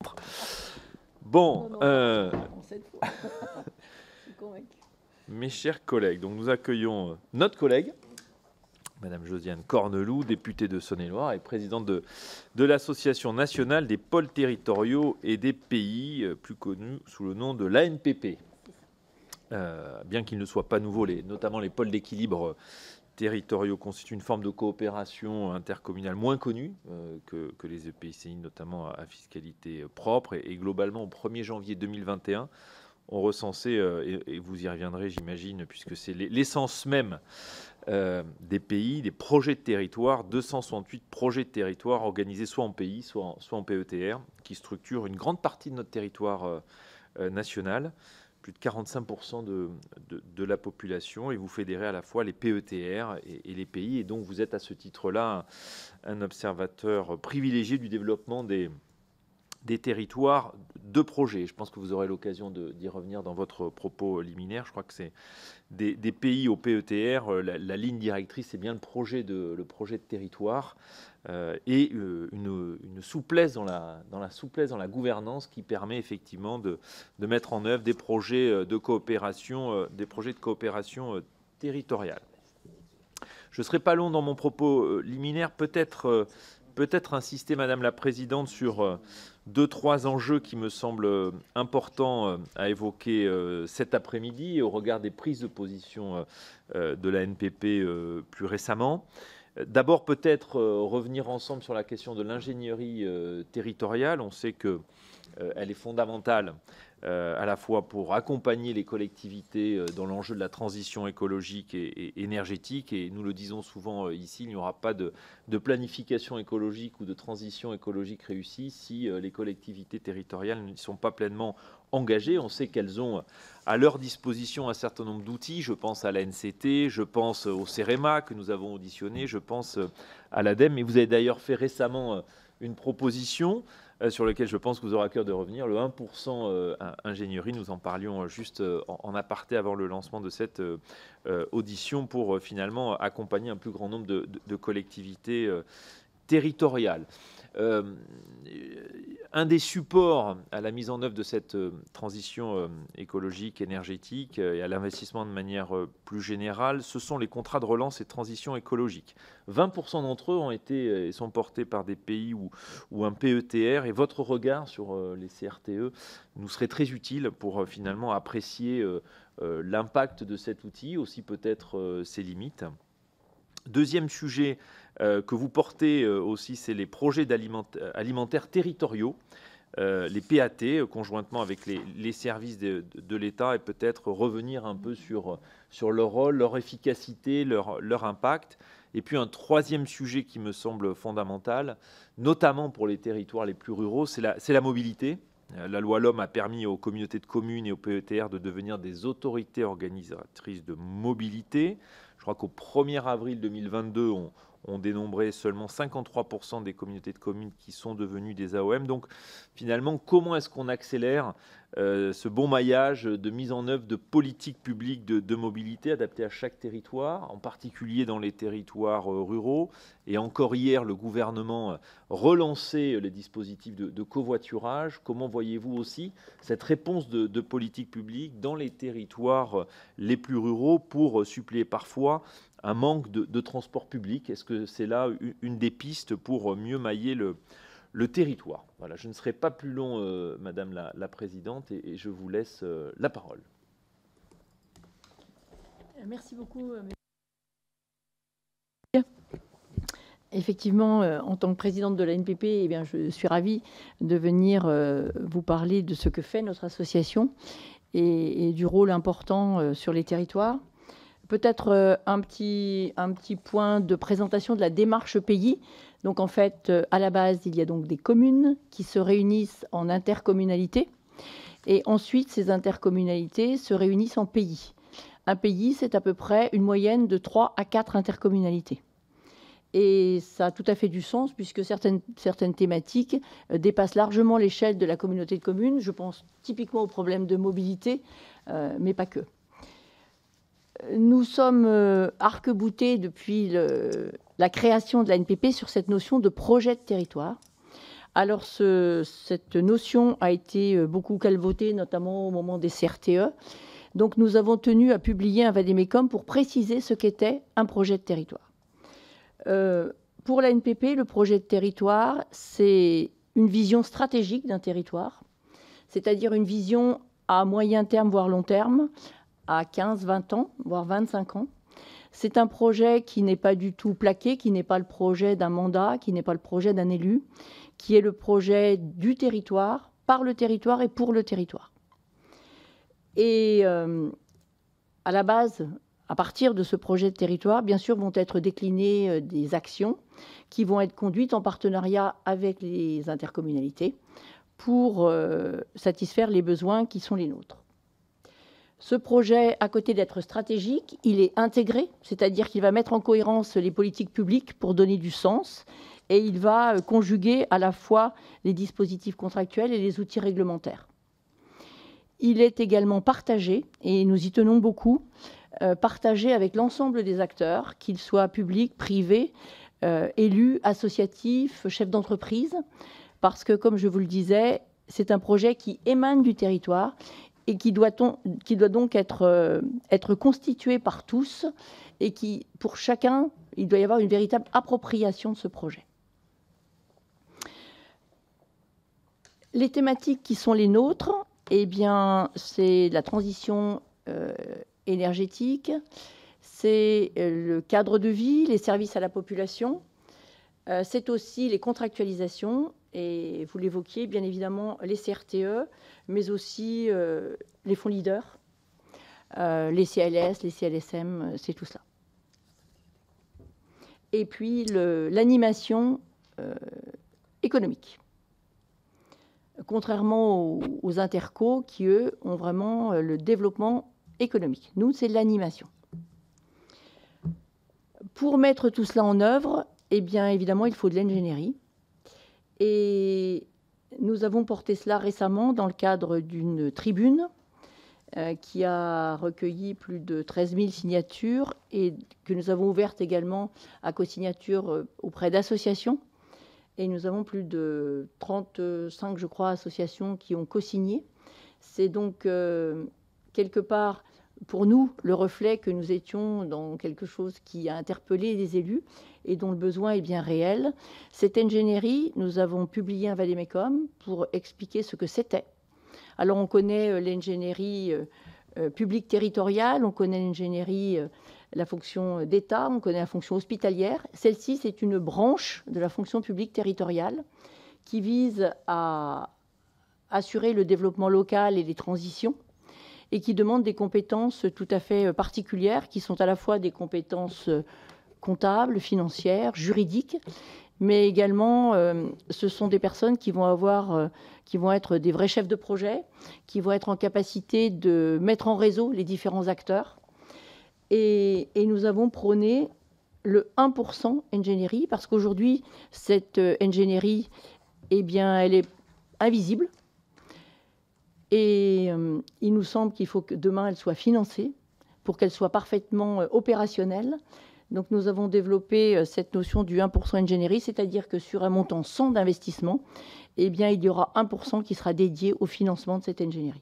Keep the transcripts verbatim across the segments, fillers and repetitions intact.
Bon, Non, non, euh, non, cette fois. Je suis convaincue. mes chers collègues, donc nous accueillons notre collègue, Madame Josiane Corneloup, députée de Saône-et-Loire et présidente de, de l'Association nationale des pôles territoriaux et des pays, euh, plus connue sous le nom de l'A N P P. Euh, bien qu'ils ne soient pas nouveaux, les, notamment les pôles d'équilibre territoriaux constituent une forme de coopération intercommunale moins connue euh, que, que les E P C I, notamment à, à fiscalité propre. Et, et globalement, au premier janvier deux mille vingt et un, on recensait, euh, et, et vous y reviendrez, j'imagine, puisque c'est l'essence même euh, des pays, des projets de territoire, deux cent soixante-huit projets de territoire organisés soit en pays, soit en, soit en P E T R, qui structurent une grande partie de notre territoire euh, euh, national. Plus de quarante-cinq pour cent de, de, de la population, et vous fédérez à la fois les P E T R et, et les pays, et donc vous êtes à ce titre-là un, un observateur privilégié du développement des, des territoires de projets. Je pense que vous aurez l'occasion d'y revenir dans votre propos liminaire. Je crois que c'est des, des pays au P E T R, la, la ligne directrice, c'est bien le projet de, le projet de territoire. Euh, et euh, une, une souplesse dans la, dans la souplesse dans la gouvernance qui permet effectivement de, de mettre en œuvre des projets de coopération, euh, des projets de coopération euh, territoriale. Je ne serai pas long dans mon propos euh, liminaire, peut-être euh, peut-être insister, Madame la Présidente, sur euh, deux, trois enjeux qui me semblent euh, importants euh, à évoquer euh, cet après-midi au regard des prises de position euh, euh, de la N P P euh, plus récemment. D'abord, peut-être euh, revenir ensemble sur la question de l'ingénierie euh, territoriale. On sait qu'elle euh, est fondamentale euh, à la fois pour accompagner les collectivités euh, dans l'enjeu de la transition écologique et, et énergétique. Et nous le disons souvent euh, ici, il n'y aura pas de, de planification écologique ou de transition écologique réussie si euh, les collectivités territoriales ne sont pas pleinement engagées. On sait qu'elles ont à leur disposition un certain nombre d'outils. Je pense à l'A N C T, je pense au CEREMA que nous avons auditionné, je pense à l'ADEME. Et vous avez d'ailleurs fait récemment une proposition sur laquelle je pense que vous aurez à cœur de revenir, le un pour cent ingénierie. Nous en parlions juste en aparté avant le lancement de cette audition pour finalement accompagner un plus grand nombre de, de, de collectivités territoriales. Euh, un des supports à la mise en œuvre de cette euh, transition euh, écologique, énergétique euh, et à l'investissement de manière euh, plus générale, ce sont les contrats de relance et de transition écologique. vingt pour cent d'entre eux ont été et sont portés par des pays ou, ou un P E T R, et votre regard sur euh, les C R T E nous serait très utile pour euh, finalement apprécier euh, euh, l'impact de cet outil, aussi peut-être euh, ses limites. Deuxième sujet euh, que vous portez euh, aussi, c'est les projets alimentaires territoriaux, euh, les P A T, euh, conjointement avec les, les services de, de, de l'État, et peut-être revenir un peu sur, sur leur rôle, leur efficacité, leur, leur impact. Et puis un troisième sujet qui me semble fondamental, notamment pour les territoires les plus ruraux, c'est la, c'est la mobilité. La loi L O M a permis aux communautés de communes et aux P E T R de devenir des autorités organisatrices de mobilité. Je crois qu'au premier avril deux mille vingt-deux, on, on dénombrait seulement cinquante-trois pour cent des communautés de communes qui sont devenues des A O M. Donc finalement, comment est-ce qu'on accélère euh, ce bon maillage de mise en œuvre de politiques publiques de, de mobilité adaptées à chaque territoire, en particulier dans les territoires euh, ruraux. Et encore hier, le gouvernement relançait les dispositifs de, de covoiturage. Comment voyez-vous aussi cette réponse de, de politique publique dans les territoires les plus ruraux pour suppléer parfois un manque de, de transport public? Est-ce que c'est là une des pistes pour mieux mailler le, le territoire? Voilà, je ne serai pas plus long, euh, Madame la, la Présidente, et, et je vous laisse euh, la parole. Merci beaucoup. Effectivement, euh, en tant que présidente de la N P P, eh bien, je suis ravie de venir euh, vous parler de ce que fait notre association et, et du rôle important euh, sur les territoires. Peut-être euh, un, petit, un petit point de présentation de la démarche pays. Donc en fait, euh, à la base, il y a donc des communes qui se réunissent en intercommunalité. Et ensuite, ces intercommunalités se réunissent en pays. Un pays, c'est à peu près une moyenne de trois à quatre intercommunalités. Et ça a tout à fait du sens puisque certaines, certaines thématiques euh, dépassent largement l'échelle de la communauté de communes. Je pense typiquement aux problèmes de mobilité, euh, mais pas que. Nous sommes euh, arc-boutés depuis le, la création de la N P P sur cette notion de projet de territoire, Alors, ce, cette notion a été beaucoup calvautée, notamment au moment des C R T E. Donc, nous avons tenu à publier un vade-mecum pour préciser ce qu'était un projet de territoire. Euh, pour la N P P, le projet de territoire, c'est une vision stratégique d'un territoire, c'est-à-dire une vision à moyen terme, voire long terme, à quinze, vingt ans, voire vingt-cinq ans. C'est un projet qui n'est pas du tout plaqué, qui n'est pas le projet d'un mandat, qui n'est pas le projet d'un élu, qui est le projet du territoire, par le territoire et pour le territoire. Et euh, à la base, à partir de ce projet de territoire, bien sûr, vont être déclinées euh, des actions qui vont être conduites en partenariat avec les intercommunalités pour euh, satisfaire les besoins qui sont les nôtres. Ce projet, à côté d'être stratégique, il est intégré, c'est-à-dire qu'il va mettre en cohérence les politiques publiques pour donner du sens, et il va conjuguer à la fois les dispositifs contractuels et les outils réglementaires. Il est également partagé, et nous y tenons beaucoup, euh, partagé avec l'ensemble des acteurs, qu'ils soient publics, privés, euh, élus, associatifs, chefs d'entreprise, parce que, comme je vous le disais, c'est un projet qui émane du territoire et qui doit, on, qui doit donc être, euh, être constitué par tous, et qui, pour chacun, il doit y avoir une véritable appropriation de ce projet. Les thématiques qui sont les nôtres, eh bien, c'est la transition euh, énergétique, c'est le cadre de vie, les services à la population, euh, c'est aussi les contractualisations, et vous l'évoquiez, bien évidemment, les C R T E, mais aussi euh, les fonds leaders, euh, les C L S, les C L S M, c'est tout cela. Et puis l'animation euh, économique. Contrairement aux, aux intercos qui, eux, ont vraiment le développement économique. Nous, c'est l'animation. Pour mettre tout cela en œuvre, eh bien, évidemment, il faut de l'ingénierie. Et nous avons porté cela récemment dans le cadre d'une tribune euh, qui a recueilli plus de treize mille signatures et que nous avons ouverte également à co-signature auprès d'associations. Et nous avons plus de trente-cinq, je crois, associations qui ont co-signé. C'est donc euh, quelque part, pour nous, le reflet que nous étions dans quelque chose qui a interpellé les élus et dont le besoin est bien réel. Cette ingénierie, nous avons publié un vade-mecum pour expliquer ce que c'était. Alors, on connaît l'ingénierie euh, publique territoriale, on connaît l'ingénierie, euh, la fonction d'État, on connaît la fonction hospitalière. Celle-ci, c'est une branche de la fonction publique territoriale qui vise à assurer le développement local et les transitions et qui demande des compétences tout à fait particulières qui sont à la fois des compétences comptables, financières, juridiques, mais également euh, ce sont des personnes qui vont avoir, euh, qui vont être des vrais chefs de projet, qui vont être en capacité de mettre en réseau les différents acteurs. Et, et nous avons prôné le un pour cent ingénierie, parce qu'aujourd'hui, cette euh, ingénierie, eh bien, elle est invisible. Et euh, il nous semble qu'il faut que demain, elle soit financée pour qu'elle soit parfaitement euh, opérationnelle. Donc, nous avons développé euh, cette notion du un pour cent ingénierie, c'est-à-dire que sur un montant cent d'investissement, eh bien, il y aura un pour cent qui sera dédié au financement de cette ingénierie.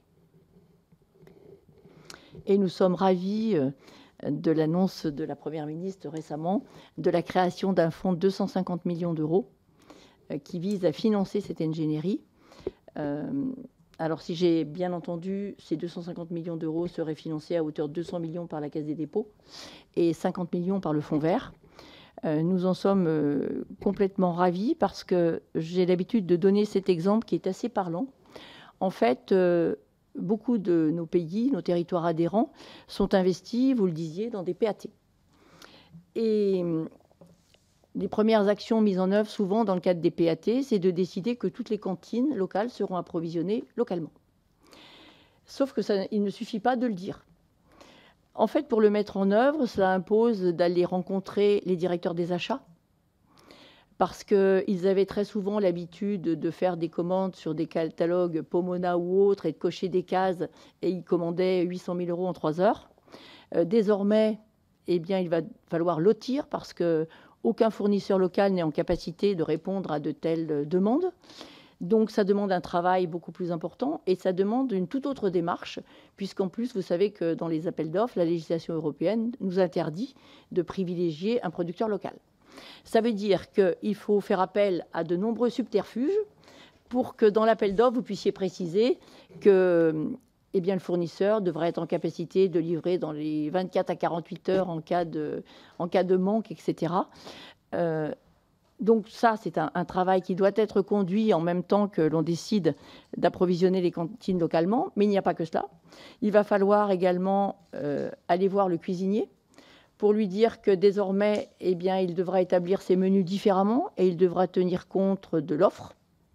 Et nous sommes ravis euh, de l'annonce de la Première ministre récemment de la création d'un fonds de deux cent cinquante millions d'euros euh, qui vise à financer cette ingénierie. Euh, alors, si j'ai bien entendu, ces deux cent cinquante millions d'euros seraient financés à hauteur de deux cents millions par la Caisse des dépôts et cinquante millions par le Fonds vert. Euh, nous en sommes euh, complètement ravis parce que j'ai l'habitude de donner cet exemple qui est assez parlant. En fait, euh, beaucoup de nos pays, nos territoires adhérents, sont investis, vous le disiez, dans des P A T. Et les premières actions mises en œuvre, souvent dans le cadre des P A T, c'est de décider que toutes les cantines locales seront approvisionnées localement. Sauf que ça, il ne suffit pas de le dire. En fait, pour le mettre en œuvre, cela impose d'aller rencontrer les directeurs des achats, parce qu'ils avaient très souvent l'habitude de faire des commandes sur des catalogues Pomona ou autres et de cocher des cases, et ils commandaient huit cent mille euros en trois heures. Euh, désormais, eh bien, il va falloir lotir parce que aucun fournisseur local n'est en capacité de répondre à de telles demandes. Donc ça demande un travail beaucoup plus important et ça demande une toute autre démarche, puisqu'en plus, vous savez que dans les appels d'offres, la législation européenne nous interdit de privilégier un producteur local. Ça veut dire qu'il faut faire appel à de nombreux subterfuges pour que dans l'appel d'offres, vous puissiez préciser que eh bien, le fournisseur devrait être en capacité de livrer dans les vingt-quatre à quarante-huit heures en cas de, en cas de manque, et cetera. Euh, Donc ça, c'est un, un travail qui doit être conduit en même temps que l'on décide d'approvisionner les cantines localement, mais il n'y a pas que cela. Il va falloir également euh, aller voir le cuisinier pour lui dire que désormais, eh bien, il devra établir ses menus différemment et il devra tenir compte de l'offre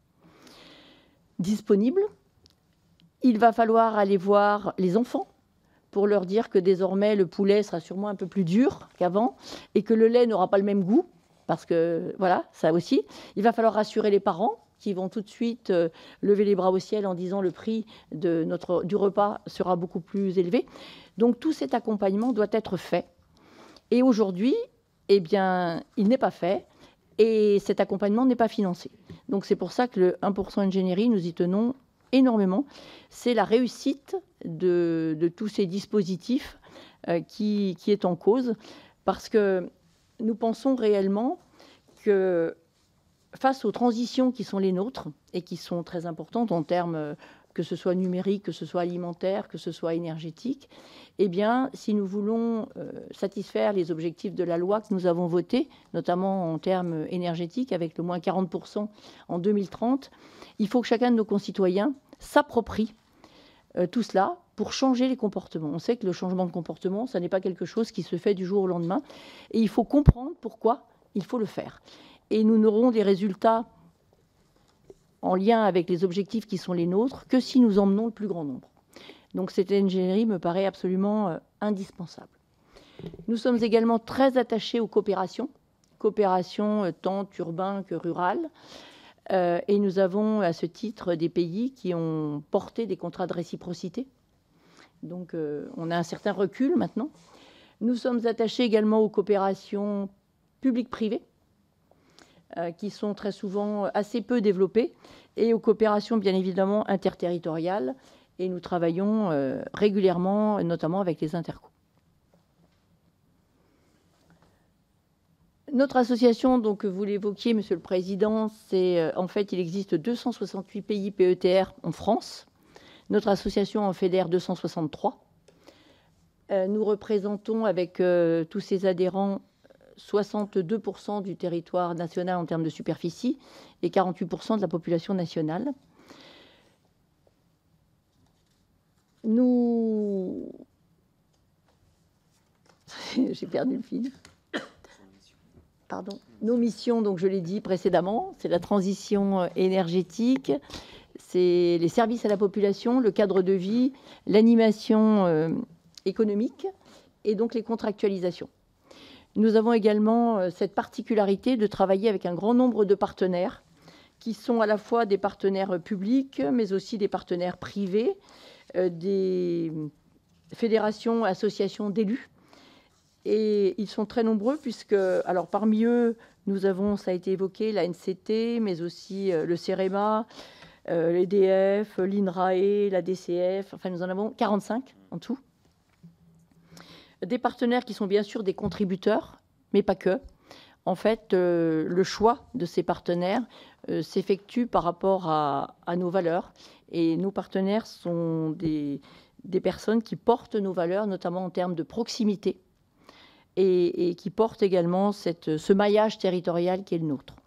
disponible. Il va falloir aller voir les enfants pour leur dire que désormais, le poulet sera sûrement un peu plus dur qu'avant et que le lait n'aura pas le même goût. Parce que, voilà, ça aussi. Il va falloir rassurer les parents qui vont tout de suite euh, lever les bras au ciel en disant le prix de notre, du repas sera beaucoup plus élevé. Donc, tout cet accompagnement doit être fait. Et aujourd'hui, eh bien, il n'est pas fait et cet accompagnement n'est pas financé. Donc, c'est pour ça que le un pour cent ingénierie, nous y tenons énormément. C'est la réussite de, de tous ces dispositifs euh, qui, qui est en cause. Parce que nous pensons réellement que face aux transitions qui sont les nôtres et qui sont très importantes en termes que ce soit numérique, que ce soit alimentaire, que ce soit énergétique, eh bien, si nous voulons euh, satisfaire les objectifs de la loi que nous avons votée, notamment en termes énergétiques, avec le moins quarante pour cent en deux mille trente, il faut que chacun de nos concitoyens s'approprie euh, tout cela pour changer les comportements. On sait que le changement de comportement, ça n'est pas quelque chose qui se fait du jour au lendemain. Et il faut comprendre pourquoi il faut le faire. Et nous n'aurons des résultats en lien avec les objectifs qui sont les nôtres que si nous emmenons le plus grand nombre. Donc cette ingénierie me paraît absolument euh, indispensable. Nous sommes également très attachés aux coopérations, coopérations euh, tant urbaines que rurales. Euh, et nous avons à ce titre des pays qui ont porté des contrats de réciprocité. Donc, euh, on a un certain recul maintenant. Nous sommes attachés également aux coopérations publiques-privées, euh, qui sont très souvent assez peu développées, et aux coopérations, bien évidemment, interterritoriales. Et nous travaillons euh, régulièrement, notamment avec les intercos. Notre association, donc, vous l'évoquiez, Monsieur le Président, c'est euh, en fait, il existe deux cent soixante-huit pays P E T R en France. Notre association en fédère deux cent soixante-trois. Euh, nous représentons avec euh, tous ses adhérents soixante-deux pour cent du territoire national en termes de superficie et quarante-huit pour cent de la population nationale. Nous... J'ai perdu le fil. Pardon. Nos missions, donc je l'ai dit précédemment, c'est la transition énergétique, c'est les services à la population, le cadre de vie, l'animation euh, économique et donc les contractualisations. Nous avons également euh, cette particularité de travailler avec un grand nombre de partenaires qui sont à la fois des partenaires publics, mais aussi des partenaires privés, euh, des fédérations, associations d'élus. Et ils sont très nombreux puisque, alors parmi eux, nous avons, ça a été évoqué, la N C T, mais aussi euh, le CEREMA, euh, l'E D F, l'INRAE, la D C F, enfin nous en avons quarante-cinq en tout. Des partenaires qui sont bien sûr des contributeurs, mais pas que. En fait, euh, le choix de ces partenaires euh, s'effectue par rapport à, à nos valeurs. Et nos partenaires sont des, des personnes qui portent nos valeurs, notamment en termes de proximité, et, et qui portent également cette, ce maillage territorial qui est le nôtre.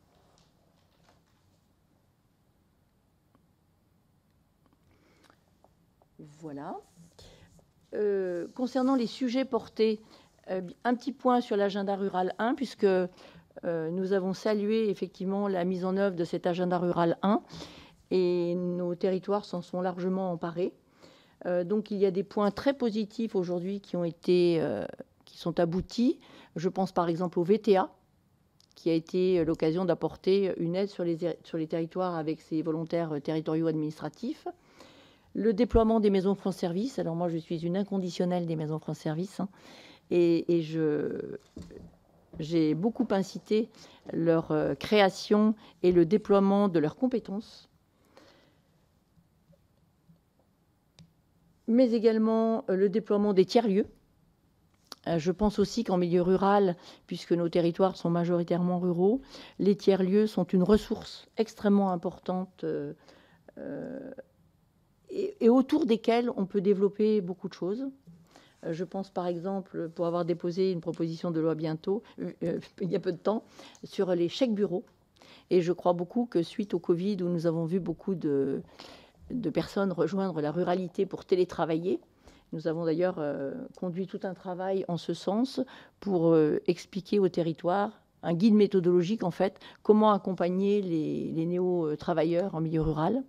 Voilà. Euh, concernant les sujets portés, euh, un petit point sur l'agenda rural un, puisque euh, nous avons salué effectivement la mise en œuvre de cet agenda rural un, et nos territoires s'en sont largement emparés. Euh, donc il y a des points très positifs aujourd'hui qui ont été, euh, qui sont aboutis. Je pense par exemple au V T A, qui a été l'occasion d'apporter une aide sur les, sur les territoires avec ses volontaires territoriaux administratifs. Le déploiement des maisons France Service. Alors moi, je suis une inconditionnelle des maisons France Service, hein, et, et je, J'ai beaucoup incité leur euh, création et le déploiement de leurs compétences, mais également euh, le déploiement des tiers-lieux. Euh, je pense aussi qu'en milieu rural, puisque nos territoires sont majoritairement ruraux, les tiers-lieux sont une ressource extrêmement importante euh, euh, et, et autour desquels on peut développer beaucoup de choses. Euh, je pense par exemple, pour avoir déposé une proposition de loi bientôt, euh, il y a peu de temps, sur les chèques bureaux. Et je crois beaucoup que suite au Covid, où nous avons vu beaucoup de, de personnes rejoindre la ruralité pour télétravailler, nous avons d'ailleurs euh, conduit tout un travail en ce sens pour euh, expliquer au territoire, un guide méthodologique en fait, comment accompagner les, les néo-travailleurs en milieu rural.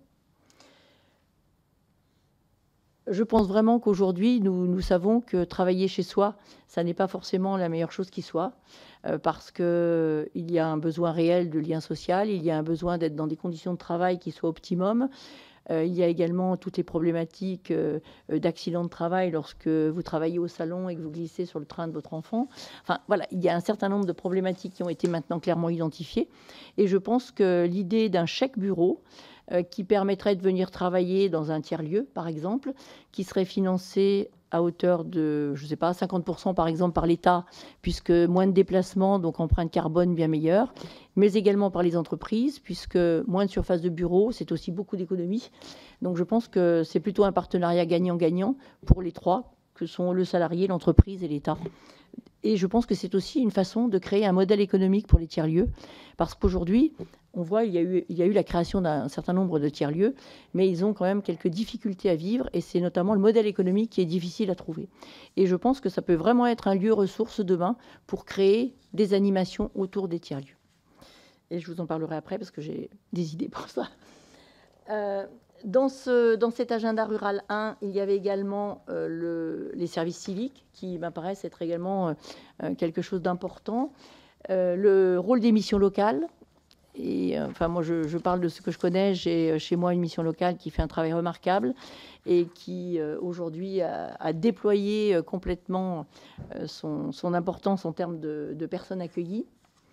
Je pense vraiment qu'aujourd'hui, nous, nous savons que travailler chez soi, ça n'est pas forcément la meilleure chose qui soit, euh, parce qu'il y a un besoin réel de lien social, il y a un besoin d'être dans des conditions de travail qui soient optimum. Euh, il y a également toutes les problématiques euh, d'accidents de travail lorsque vous travaillez au salon et que vous glissez sur le train de votre enfant. Enfin, voilà, il y a un certain nombre de problématiques qui ont été maintenant clairement identifiées. Et je pense que l'idée d'un chèque bureau, euh, qui permettrait de venir travailler dans un tiers-lieu, par exemple, qui serait financé à hauteur de, je ne sais pas, cinquante pour cent par exemple par l'État, puisque moins de déplacements, donc empreinte carbone bien meilleure, mais également par les entreprises, puisque moins de surface de bureau, c'est aussi beaucoup d'économies. Donc je pense que c'est plutôt un partenariat gagnant-gagnant pour les trois, que sont le salarié, l'entreprise et l'État. Et je pense que c'est aussi une façon de créer un modèle économique pour les tiers-lieux, parce qu'aujourd'hui, on voit il y a eu, il y a eu la création d'un certain nombre de tiers-lieux, mais ils ont quand même quelques difficultés à vivre, et c'est notamment le modèle économique qui est difficile à trouver. Et je pense que ça peut vraiment être un lieu ressource demain pour créer des animations autour des tiers-lieux. Et je vous en parlerai après, parce que j'ai des idées pour ça. Euh, Dans, ce, dans cet agenda rural un, il y avait également euh, le, les services civiques qui m'apparaissent être également euh, quelque chose d'important. Euh, le rôle des missions locales. Et, euh, enfin, moi, je, je parle de ce que je connais. J'ai chez moi une mission locale qui fait un travail remarquable et qui, euh, aujourd'hui, a, a déployé euh, complètement euh, son, son importance en termes de, de personnes accueillies.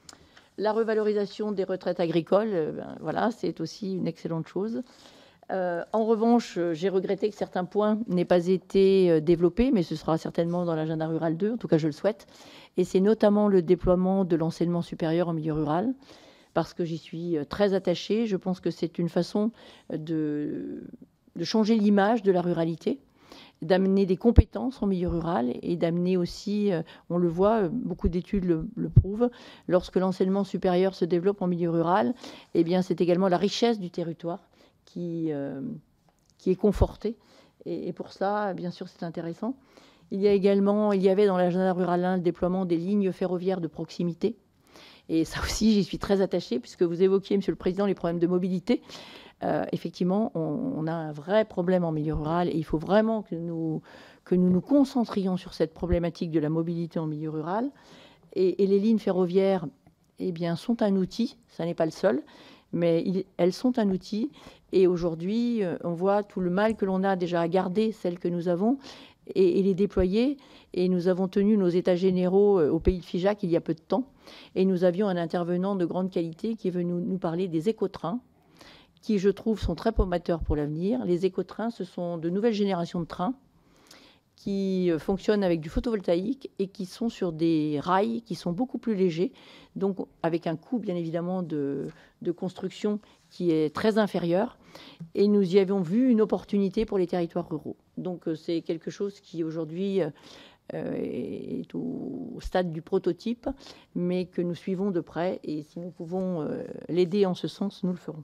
La revalorisation des retraites agricoles, euh, ben, voilà, c'est aussi une excellente chose. Euh, en revanche, j'ai regretté que certains points n'aient pas été euh, développés, mais ce sera certainement dans l'agenda rural deux, en tout cas je le souhaite. Et c'est notamment le déploiement de l'enseignement supérieur en milieu rural, parce que j'y suis très attachée. Je pense que c'est une façon de, de changer l'image de la ruralité, d'amener des compétences en milieu rural et d'amener aussi, on le voit, beaucoup d'études le, le prouvent, lorsque l'enseignement supérieur se développe en milieu rural, eh bien c'est également la richesse du territoire Qui, euh, qui est conforté. Et, et pour ça, bien sûr, c'est intéressant. Il y a également, il y avait dans l'agenda rural un le déploiement des lignes ferroviaires de proximité. Et ça aussi, j'y suis très attachée, puisque vous évoquiez, Monsieur le Président, les problèmes de mobilité. Euh, effectivement, on, on a un vrai problème en milieu rural et il faut vraiment que nous, que nous nous concentrions sur cette problématique de la mobilité en milieu rural. Et, et les lignes ferroviaires, eh bien, sont un outil, ça n'est pas le seul, mais il, elles sont un outil. Et aujourd'hui, on voit tout le mal que l'on a déjà à garder celles que nous avons et, et les déployer. Et nous avons tenu nos états généraux au pays de Figeac il y a peu de temps. Et nous avions un intervenant de grande qualité qui est venu nous parler des écotrains, qui, je trouve, sont très prometteurs pour l'avenir. Les écotrains, ce sont de nouvelles générations de trains qui fonctionnent avec du photovoltaïque et qui sont sur des rails qui sont beaucoup plus légers, donc avec un coût, bien évidemment, de, de construction qui est très inférieur. Et nous y avions vu une opportunité pour les territoires ruraux. Donc c'est quelque chose qui, aujourd'hui, euh, est au stade du prototype, mais que nous suivons de près. Et si nous pouvons euh, l'aider en ce sens, nous le ferons.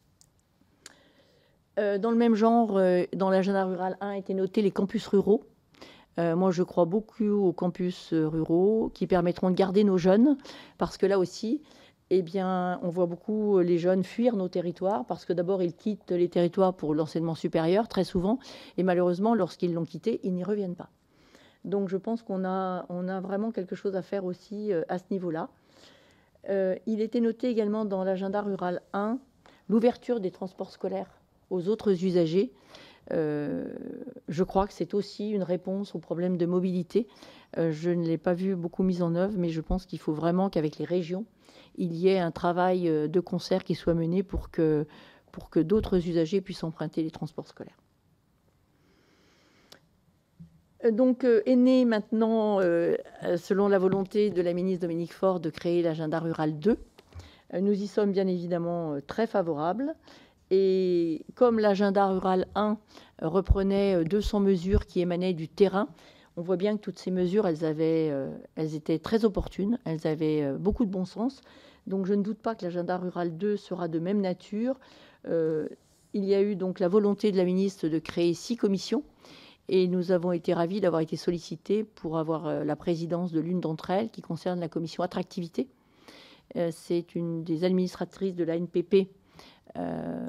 Euh, dans le même genre, euh, dans l'agenda rural un, étaient notés les campus ruraux. Euh, moi, je crois beaucoup aux campus euh, ruraux qui permettront de garder nos jeunes, parce que là aussi, eh bien, on voit beaucoup les jeunes fuir nos territoires, parce que d'abord, ils quittent les territoires pour l'enseignement supérieur, très souvent, et malheureusement, lorsqu'ils l'ont quitté, ils n'y reviennent pas. Donc, je pense qu'on a, on a vraiment quelque chose à faire aussi euh, à ce niveau-là. Euh, il était noté également dans l'agenda rural un l'ouverture des transports scolaires aux autres usagers. Euh, je crois que c'est aussi une réponse au problème de mobilité. Euh, je ne l'ai pas vu beaucoup mis en œuvre, mais je pense qu'il faut vraiment qu'avec les régions, il y ait un travail de concert qui soit mené pour que, pour que d'autres usagers puissent emprunter les transports scolaires. Donc euh, est né maintenant, euh, selon la volonté de la ministre Dominique Faure, de créer l'agenda rural deux. Euh, nous y sommes bien évidemment euh, très favorables. Et comme l'agenda rural un reprenait deux cents mesures qui émanaient du terrain, on voit bien que toutes ces mesures, elles, avaient, euh, elles étaient très opportunes, elles avaient euh, beaucoup de bon sens. Donc je ne doute pas que l'agenda rural deux sera de même nature. Euh, il y a eu donc la volonté de la ministre de créer six commissions. Et nous avons été ravis d'avoir été sollicités pour avoir euh, la présidence de l'une d'entre elles, qui concerne la commission attractivité. Euh, c'est une des administratrices de l'A N P P, euh,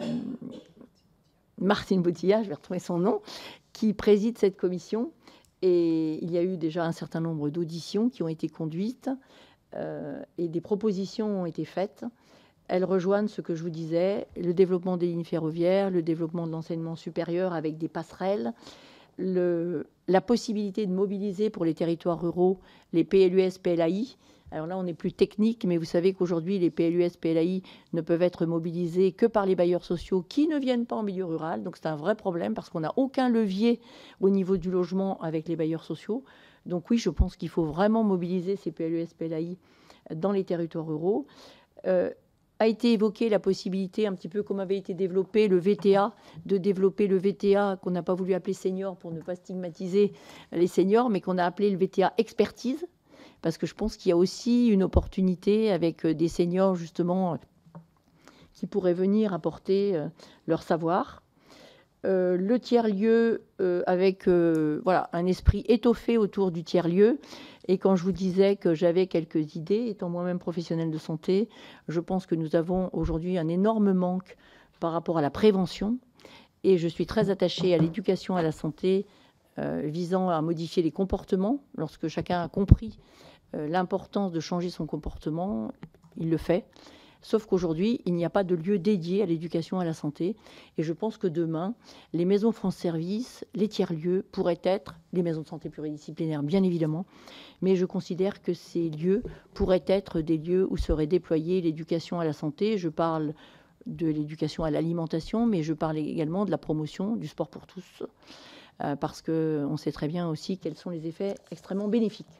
Martine Boutilla, je vais retrouver son nom, qui préside cette commission. Et il y a eu déjà un certain nombre d'auditions qui ont été conduites euh, et des propositions ont été faites. Elles rejoignent ce que je vous disais, le développement des lignes ferroviaires, le développement de l'enseignement supérieur avec des passerelles, Le, la possibilité de mobiliser pour les territoires ruraux les P L U S, P L A I. Alors là, on est plus technique, mais vous savez qu'aujourd'hui, les P L U S, P L A I ne peuvent être mobilisés que par les bailleurs sociaux qui ne viennent pas en milieu rural. Donc c'est un vrai problème parce qu'on n'a aucun levier au niveau du logement avec les bailleurs sociaux. Donc oui, je pense qu'il faut vraiment mobiliser ces P L U S, P L A I dans les territoires ruraux. Euh, a été évoquée la possibilité, un petit peu comme avait été développé le V T A, de développer le V T A qu'on n'a pas voulu appeler senior pour ne pas stigmatiser les seniors, mais qu'on a appelé le V T A expertise, parce que je pense qu'il y a aussi une opportunité avec des seniors, justement, qui pourraient venir apporter leur savoir. Euh, le tiers-lieu euh, avec euh, voilà, un esprit étoffé autour du tiers-lieu. Et quand je vous disais que j'avais quelques idées, étant moi-même professionnelle de santé, je pense que nous avons aujourd'hui un énorme manque par rapport à la prévention. Et je suis très attachée à l'éducation à la santé euh, visant à modifier les comportements. Lorsque chacun a compris euh, l'importance de changer son comportement, il le fait. Sauf qu'aujourd'hui, il n'y a pas de lieu dédié à l'éducation à la santé. Et je pense que demain, les maisons France Service, les tiers-lieux, pourraient être les maisons de santé pluridisciplinaires, bien évidemment. Mais je considère que ces lieux pourraient être des lieux où serait déployée l'éducation à la santé. Je parle de l'éducation à l'alimentation, mais je parle également de la promotion du sport pour tous. Euh, parce qu'on sait très bien aussi quels sont les effets extrêmement bénéfiques.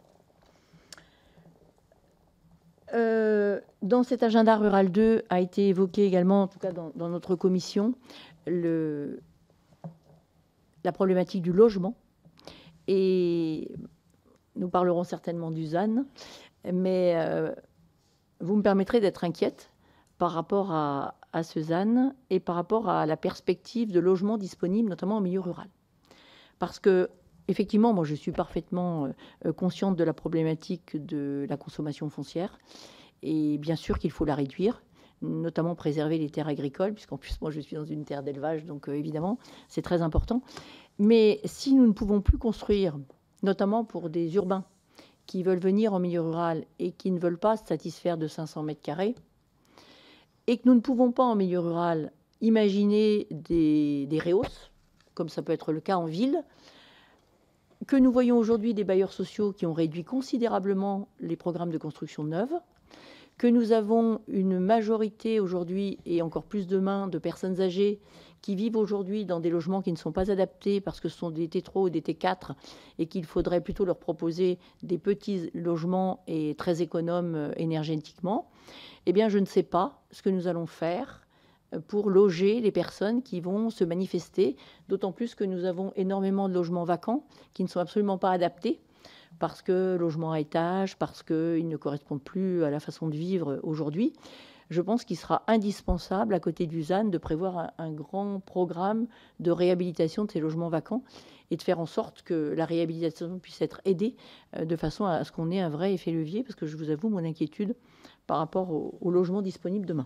Euh, dans cet agenda rural deux a été évoqué également, en tout cas dans, dans notre commission, le, la problématique du logement. Et nous parlerons certainement du Z A N, mais euh, vous me permettrez d'être inquiète par rapport à, à ce Z A N et par rapport à la perspective de logement disponible, notamment en milieu rural. Parce que effectivement, moi, je suis parfaitement euh, consciente de la problématique de la consommation foncière. Et bien sûr qu'il faut la réduire, notamment préserver les terres agricoles, puisqu'en plus, moi, je suis dans une terre d'élevage, donc euh, évidemment, c'est très important. Mais si nous ne pouvons plus construire, notamment pour des urbains qui veulent venir en milieu rural et qui ne veulent pas se satisfaire de cinq cents mètres carrés, et que nous ne pouvons pas en milieu rural imaginer des, des rehausses, comme ça peut être le cas en ville, que nous voyons aujourd'hui des bailleurs sociaux qui ont réduit considérablement les programmes de construction neuve, que nous avons une majorité aujourd'hui, et encore plus demain, de personnes âgées qui vivent aujourd'hui dans des logements qui ne sont pas adaptés parce que ce sont des T trois ou des T quatre et qu'il faudrait plutôt leur proposer des petits logements et très économes énergétiquement, eh bien, je ne sais pas ce que nous allons faire pour loger les personnes qui vont se manifester, d'autant plus que nous avons énormément de logements vacants qui ne sont absolument pas adaptés, parce que logements à étage, parce qu'ils ne correspondent plus à la façon de vivre aujourd'hui. Je pense qu'il sera indispensable, à côté du Z A N, de prévoir un, un grand programme de réhabilitation de ces logements vacants et de faire en sorte que la réhabilitation puisse être aidée euh, de façon à ce qu'on ait un vrai effet levier, parce que je vous avoue mon inquiétude par rapport au, au logement disponible demain.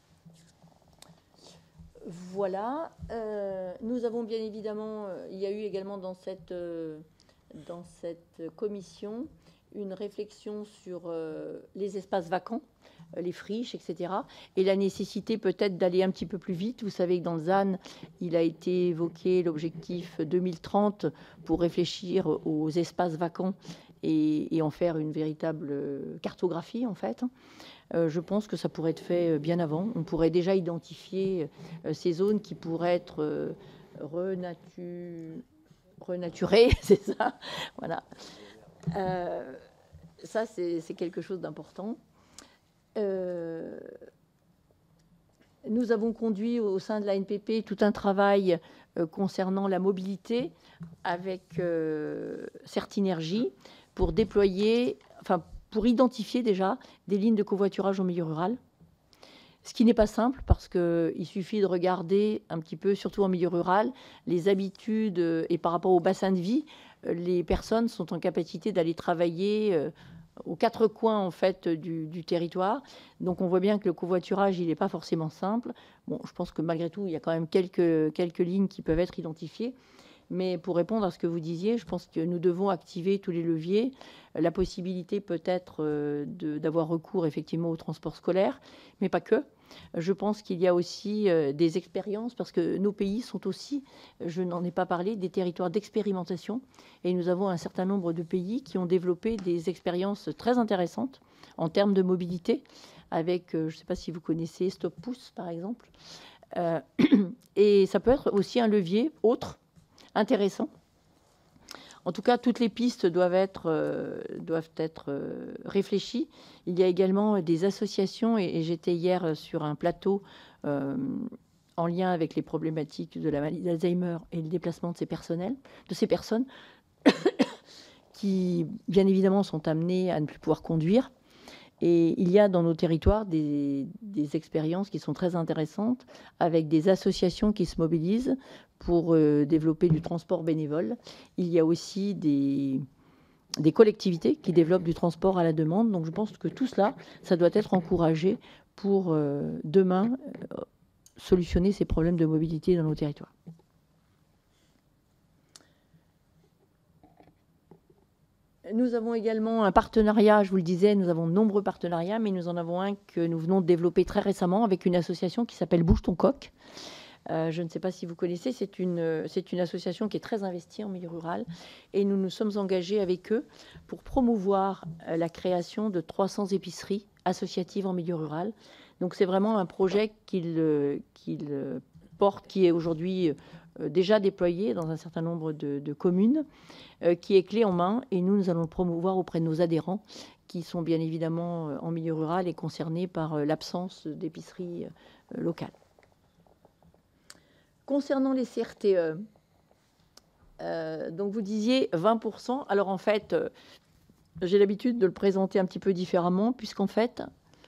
Voilà. Euh, nous avons bien évidemment, euh, il y a eu également dans cette, euh, dans cette commission une réflexion sur euh, les espaces vacants. les friches, et cetera. Et la nécessité peut-être d'aller un petit peu plus vite. Vous savez que dans le Z A N, il a été évoqué l'objectif deux mille trente pour réfléchir aux espaces vacants et, et en faire une véritable cartographie, en fait. Euh, je pense que ça pourrait être fait bien avant. On pourrait déjà identifier euh, ces zones qui pourraient être euh, renatu... renaturées, c'est ça. Voilà. Euh, ça, c'est quelque chose d'important. Euh, nous avons conduit au sein de la N P P tout un travail euh, concernant la mobilité avec euh, Certinergie pour déployer, enfin pour identifier déjà des lignes de covoiturage en milieu rural. Ce qui n'est pas simple parce qu'il suffit de regarder un petit peu, surtout en milieu rural, les habitudes et par rapport au bassin de vie, les personnes sont en capacité d'aller travailler euh, aux quatre coins en fait du, du territoire. Donc on voit bien que le covoiturage, il n'est pas forcément simple. Bon, je pense que malgré tout, il y a quand même quelques, quelques lignes qui peuvent être identifiées. Mais pour répondre à ce que vous disiez, je pense que nous devons activer tous les leviers. La possibilité peut-être euh, d'avoir recours effectivement au transport scolaire, mais pas que. Je pense qu'il y a aussi euh, des expériences, parce que nos pays sont aussi, je n'en ai pas parlé, des territoires d'expérimentation. Et nous avons un certain nombre de pays qui ont développé des expériences très intéressantes en termes de mobilité, avec, euh, je ne sais pas si vous connaissez Stop Pouce, par exemple. Euh, et ça peut être aussi un levier autre, intéressant. En tout cas, toutes les pistes doivent être, euh, doivent être euh, réfléchies. Il y a également des associations, et, et j'étais hier sur un plateau euh, en lien avec les problématiques de la maladie d'Alzheimer et le déplacement de ces personnels, de ces personnes qui, bien évidemment, sont amenées à ne plus pouvoir conduire. Et il y a dans nos territoires des, des expériences qui sont très intéressantes avec des associations qui se mobilisent pour euh, développer du transport bénévole. Il y a aussi des, des collectivités qui développent du transport à la demande. Donc je pense que tout cela, ça doit être encouragé pour euh, demain euh, solutionner ces problèmes de mobilité dans nos territoires. Nous avons également un partenariat, je vous le disais, nous avons de nombreux partenariats, mais nous en avons un que nous venons de développer très récemment avec une association qui s'appelle Bouge ton coq. Euh, je ne sais pas si vous connaissez, c'est une, c'est une association qui est très investie en milieu rural et nous nous sommes engagés avec eux pour promouvoir euh, la création de trois cents épiceries associatives en milieu rural. Donc c'est vraiment un projet qu'ils euh, qu'ils portent, qui est aujourd'hui euh, déjà déployé dans un certain nombre de, de communes, euh, qui est clé en main, et nous, nous allons le promouvoir auprès de nos adhérents qui sont bien évidemment euh, en milieu rural et concernés par euh, l'absence d'épiceries euh, locales. Concernant les C R T E, euh, donc vous disiez vingt pour cent. Alors en fait, euh, j'ai l'habitude de le présenter un petit peu différemment, puisqu'en fait,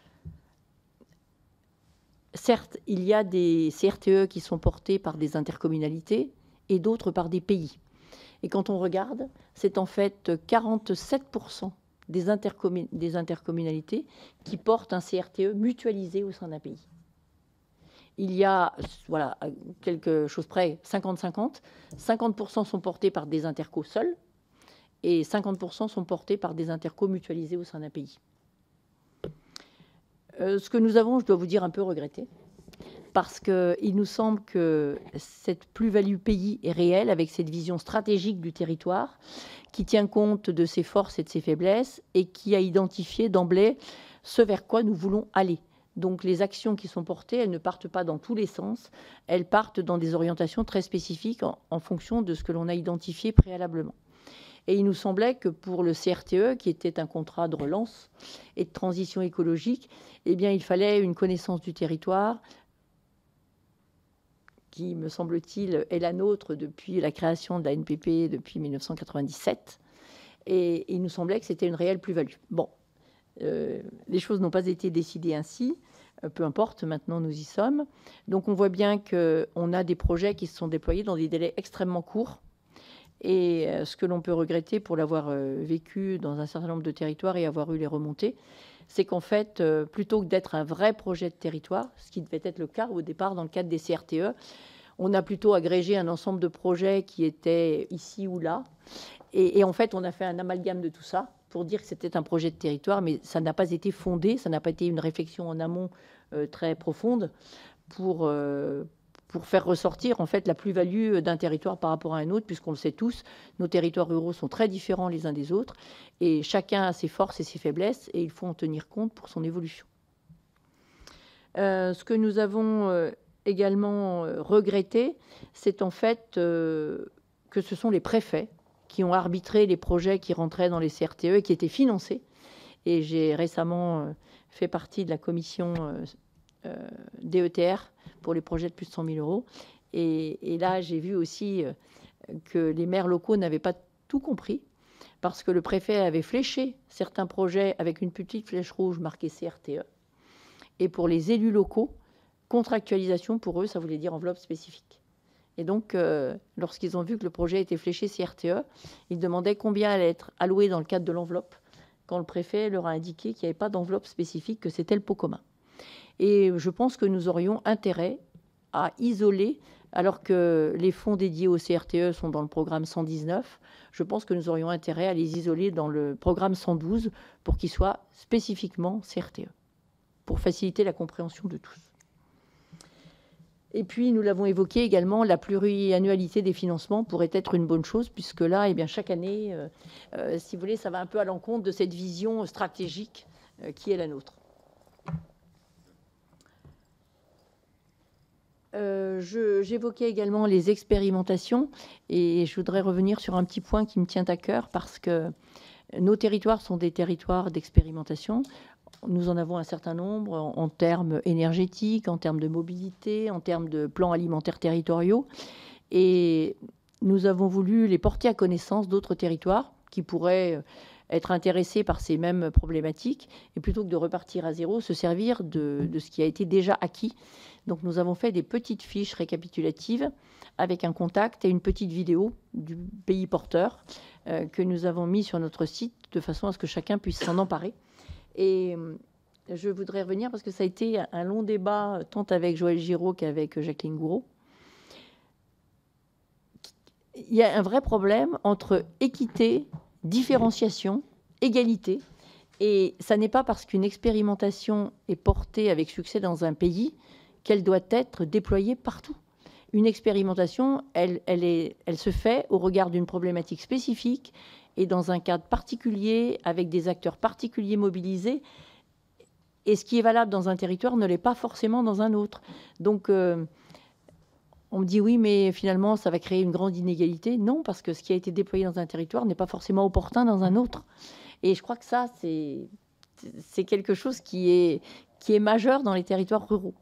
certes, il y a des C R T E qui sont portés par des intercommunalités et d'autres par des pays. Et quand on regarde, c'est en fait quarante-sept pour cent des, intercommun des intercommunalités qui portent un C R T E mutualisé au sein d'un pays. Il y a, voilà, quelque chose près, cinquante cinquante. cinquante pour cent sont portés par des intercos seuls et cinquante pour cent sont portés par des intercos mutualisés au sein d'un pays. Euh, ce que nous avons, je dois vous dire, un peu regretté, parce qu'il nous semble que cette plus-value pays est réelle, avec cette vision stratégique du territoire, qui tient compte de ses forces et de ses faiblesses, et qui a identifié d'emblée ce vers quoi nous voulons aller. Donc les actions qui sont portées, elles ne partent pas dans tous les sens, elles partent dans des orientations très spécifiques en, en fonction de ce que l'on a identifié préalablement. Et il nous semblait que pour le C R T E, qui était un contrat de relance et de transition écologique, eh bien, il fallait une connaissance du territoire qui, me semble-t-il, est la nôtre depuis la création de la N P P depuis mille neuf cent quatre-vingt-dix-sept. Et il nous semblait que c'était une réelle plus-value. Bon, euh, les choses n'ont pas été décidées ainsi. Euh, peu importe, maintenant nous y sommes. Donc on voit bien qu'on a des projets qui se sont déployés dans des délais extrêmement courts. Et ce que l'on peut regretter pour l'avoir vécu dans un certain nombre de territoires et avoir eu les remontées, c'est qu'en fait, plutôt que d'être un vrai projet de territoire, ce qui devait être le cas au départ dans le cadre des C R T E, on a plutôt agrégé un ensemble de projets qui étaient ici ou là. Et, et en fait, on a fait un amalgame de tout ça pour dire que c'était un projet de territoire, mais ça n'a pas été fondé, ça n'a pas été une réflexion en amont euh, très profonde pour, euh, pour faire ressortir en fait la plus-value d'un territoire par rapport à un autre, puisqu'on le sait tous, nos territoires ruraux sont très différents les uns des autres, et chacun a ses forces et ses faiblesses, et il faut en tenir compte pour son évolution. Euh, ce que nous avons euh, également euh, regretté, c'est en fait euh, que ce sont les préfets qui ont arbitré les projets qui rentraient dans les C R T E et qui étaient financés. Et j'ai récemment euh, fait partie de la commission euh, euh, D E T R pour les projets de plus de cent mille euros. Et, et là, j'ai vu aussi euh, que les maires locaux n'avaient pas tout compris, parce que le préfet avait fléché certains projets avec une petite flèche rouge marquée C R T E. Et pour les élus locaux, contractualisation, pour eux, ça voulait dire enveloppe spécifique. Et donc, euh, lorsqu'ils ont vu que le projet était fléché C R T E, ils demandaient combien allait être alloué dans le cadre de l'enveloppe, quand le préfet leur a indiqué qu'il n'y avait pas d'enveloppe spécifique, que c'était le pot commun. Et je pense que nous aurions intérêt à isoler, alors que les fonds dédiés au C R T E sont dans le programme cent dix-neuf, je pense que nous aurions intérêt à les isoler dans le programme cent douze pour qu'ils soient spécifiquement C R T E, pour faciliter la compréhension de tous. Et puis, nous l'avons évoqué également, la pluriannualité des financements pourrait être une bonne chose, puisque là, eh bien, chaque année, euh, euh, si vous voulez, ça va un peu à l'encontre de cette vision stratégique euh, qui est la nôtre. Euh, J'évoquais également les expérimentations, et je voudrais revenir sur un petit point qui me tient à cœur, parce que nos territoires sont des territoires d'expérimentation. Nous en avons un certain nombre en, en termes énergétiques, en termes de mobilité, en termes de plans alimentaires territoriaux. Et nous avons voulu les porter à connaissance d'autres territoires qui pourraient être intéressés par ces mêmes problématiques. Et plutôt que de repartir à zéro, se servir de, de ce qui a été déjà acquis. Donc nous avons fait des petites fiches récapitulatives avec un contact et une petite vidéo du pays porteur euh, que nous avons mis sur notre site de façon à ce que chacun puisse s'en emparer. Et je voudrais revenir, parce que ça a été un long débat, tant avec Joël Giraud qu'avec Jacqueline Gouraud. Il y a un vrai problème entre équité, différenciation, égalité. Et ça n'est pas parce qu'une expérimentation est portée avec succès dans un pays qu'elle doit être déployée partout. Une expérimentation, elle, elle, est, elle se fait au regard d'une problématique spécifique et dans un cadre particulier, avec des acteurs particuliers mobilisés. Et ce qui est valable dans un territoire ne l'est pas forcément dans un autre. Donc, euh, on me dit oui, mais finalement, ça va créer une grande inégalité. Non, parce que ce qui a été déployé dans un territoire n'est pas forcément opportun dans un autre. Et je crois que ça, c'est c'est quelque chose qui est, qui est majeur dans les territoires ruraux.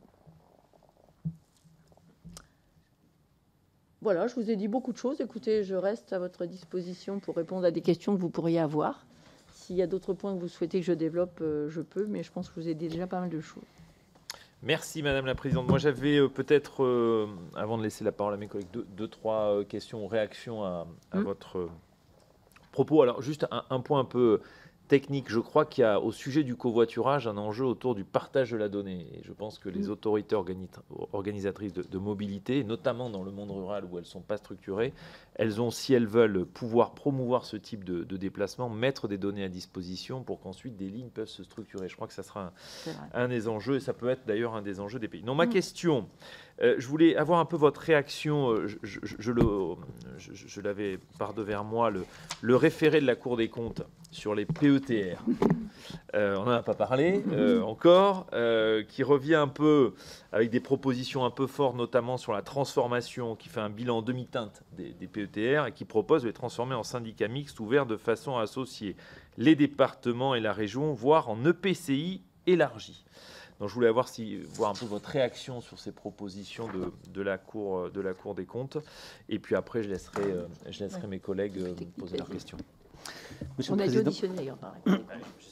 Voilà, je vous ai dit beaucoup de choses. Écoutez, je reste à votre disposition pour répondre à des questions que vous pourriez avoir. S'il y a d'autres points que vous souhaitez que je développe, euh, je peux, mais je pense que je vous ai dit déjà pas mal de choses. Merci Madame la Présidente. Moi j'avais euh, peut-être, euh, avant de laisser la parole à mes collègues, deux, deux trois euh, questions ou réactions à, à mmh. votre euh, propos. Alors juste un, un point un peu technique. Je crois qu'il y a au sujet du covoiturage un enjeu autour du partage de la donnée. Et je pense que les mmh. autorités organisatrices de, de mobilité, notamment dans le monde rural où elles ne sont pas structurées, elles ont, si elles veulent pouvoir promouvoir ce type de, de déplacement, mettre des données à disposition pour qu'ensuite des lignes peuvent se structurer. Je crois que ça sera un, un des enjeux, et ça peut être d'ailleurs un des enjeux des pays. Non, ma mmh. question, euh, je voulais avoir un peu votre réaction. Je, je, je, je, le, je, je l'avais par devers moi, le, le référé de la Cour des comptes sur les P E T R. Euh, on n'en a pas parlé euh, encore, euh, qui revient un peu avec des propositions un peu fortes, notamment sur la transformation, qui fait un bilan en demi-teinte des, des P E T R et qui propose de les transformer en syndicats mixtes ouverts de façon à associer les départements et la région, voire en E P C I élargis. Donc je voulais avoir si, voir un peu votre réaction sur ces propositions de, de, la, cour, de la Cour des comptes. Et puis après, je laisserai, euh, je laisserai ouais. mes collègues euh, poser leurs questions. Monsieur On a été auditionné d'ailleurs, pareil.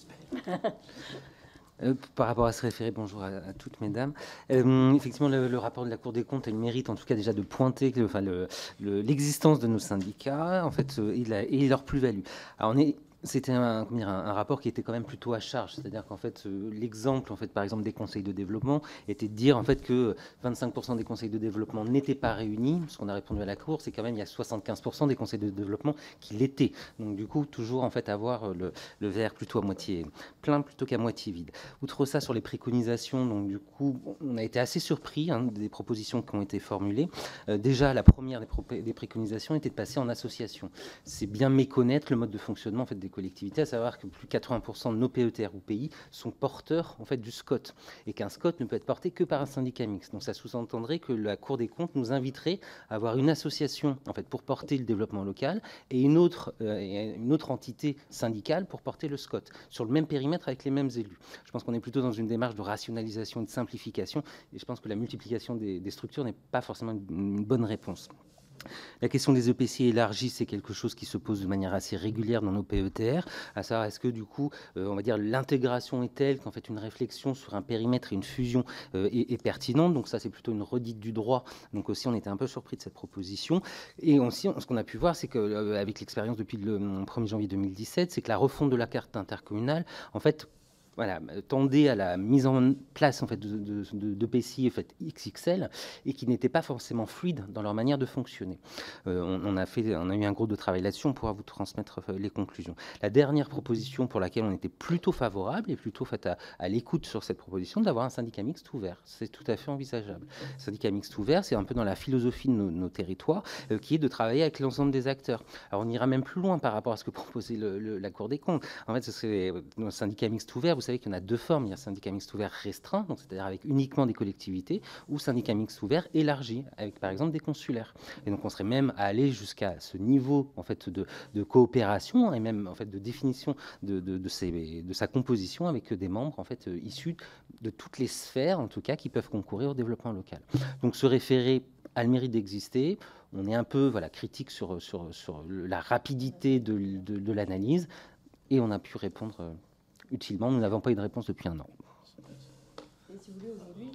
Euh, par rapport à ce référé, bonjour à, à toutes mesdames. Euh, effectivement, le, le rapport de la Cour des comptes a le mérite, en tout cas déjà, de pointer que, enfin, le, le, l'existence de nos syndicats, en fait, euh, et, la, et leur plus-value. Alors, on est C'était un, comment dire, un, un rapport qui était quand même plutôt à charge, c'est-à-dire qu'en fait, euh, l'exemple, en fait, par exemple, des conseils de développement était de dire en fait que vingt-cinq pour cent des conseils de développement n'étaient pas réunis. Ce qu'on a répondu à la Cour, c'est quand même il y a soixante-quinze pour cent des conseils de développement qui l'étaient. Donc du coup, toujours en fait avoir le, le verre plutôt à moitié plein plutôt qu'à moitié vide. Outre ça, sur les préconisations, donc du coup, on a été assez surpris hein, des propositions qui ont été formulées. Euh, déjà, la première des, propé- des préconisations était de passer en association. C'est bien méconnaître le mode de fonctionnement en fait des collectivités, à savoir que plus de quatre-vingts pour cent de nos P E T R ou P I sont porteurs en fait du S C O T et qu'un S C O T ne peut être porté que par un syndicat mixte. Donc ça sous-entendrait que la Cour des comptes nous inviterait à avoir une association en fait pour porter le développement local et une autre euh, une autre entité syndicale pour porter le S C O T sur le même périmètre avec les mêmes élus. Je pense qu'on est plutôt dans une démarche de rationalisation et de simplification et je pense que la multiplication des, des structures n'est pas forcément une, une bonne réponse. La question des E P C I élargis, c'est quelque chose qui se pose de manière assez régulière dans nos P E T R, à savoir est-ce que du coup, euh, on va dire l'intégration est telle qu'en fait une réflexion sur un périmètre et une fusion euh, est, est pertinente. Donc ça, c'est plutôt une redite du droit. Donc aussi, on était un peu surpris de cette proposition. Et aussi, ce qu'on a pu voir, c'est qu'avec euh, l'expérience depuis le premier janvier deux mille dix-sept, c'est que la refonte de la carte intercommunale, en fait, voilà, tendait à la mise en place en fait, de, de, de, de P C I en fait, X X L et qui n'étaient pas forcément fluides dans leur manière de fonctionner. Euh, on, on, a fait, on a eu un groupe de travail là-dessus, on pourra vous transmettre euh, les conclusions. La dernière proposition pour laquelle on était plutôt favorable et plutôt fait à, à l'écoute sur cette proposition, d'avoir un syndicat mixte ouvert. C'est tout à fait envisageable. Le syndicat mixte ouvert, c'est un peu dans la philosophie de nos, nos territoires, euh, qui est de travailler avec l'ensemble des acteurs. Alors on ira même plus loin par rapport à ce que proposait le, le, la Cour des comptes. En fait, ce serait un syndicat mixte ouvert, vous savez qu'il y en a deux formes. Il y a un syndicat mixte ouvert restreint, donc c'est-à-dire avec uniquement des collectivités, ou syndicat mixte ouvert élargi, avec par exemple des consulaires. Et donc on serait même à aller jusqu'à ce niveau en fait de, de coopération et même en fait de définition de, de, de, ces, de sa composition avec des membres en fait issus de toutes les sphères, en tout cas, qui peuvent concourir au développement local. Donc ce référé a le mérite d'exister. On est un peu voilà, critique sur, sur, sur la rapidité de, de, de l'analyse et on a pu répondre utilement. Nous n'avons pas eu de réponse depuis un an. Et si vous voulez, aujourd'hui...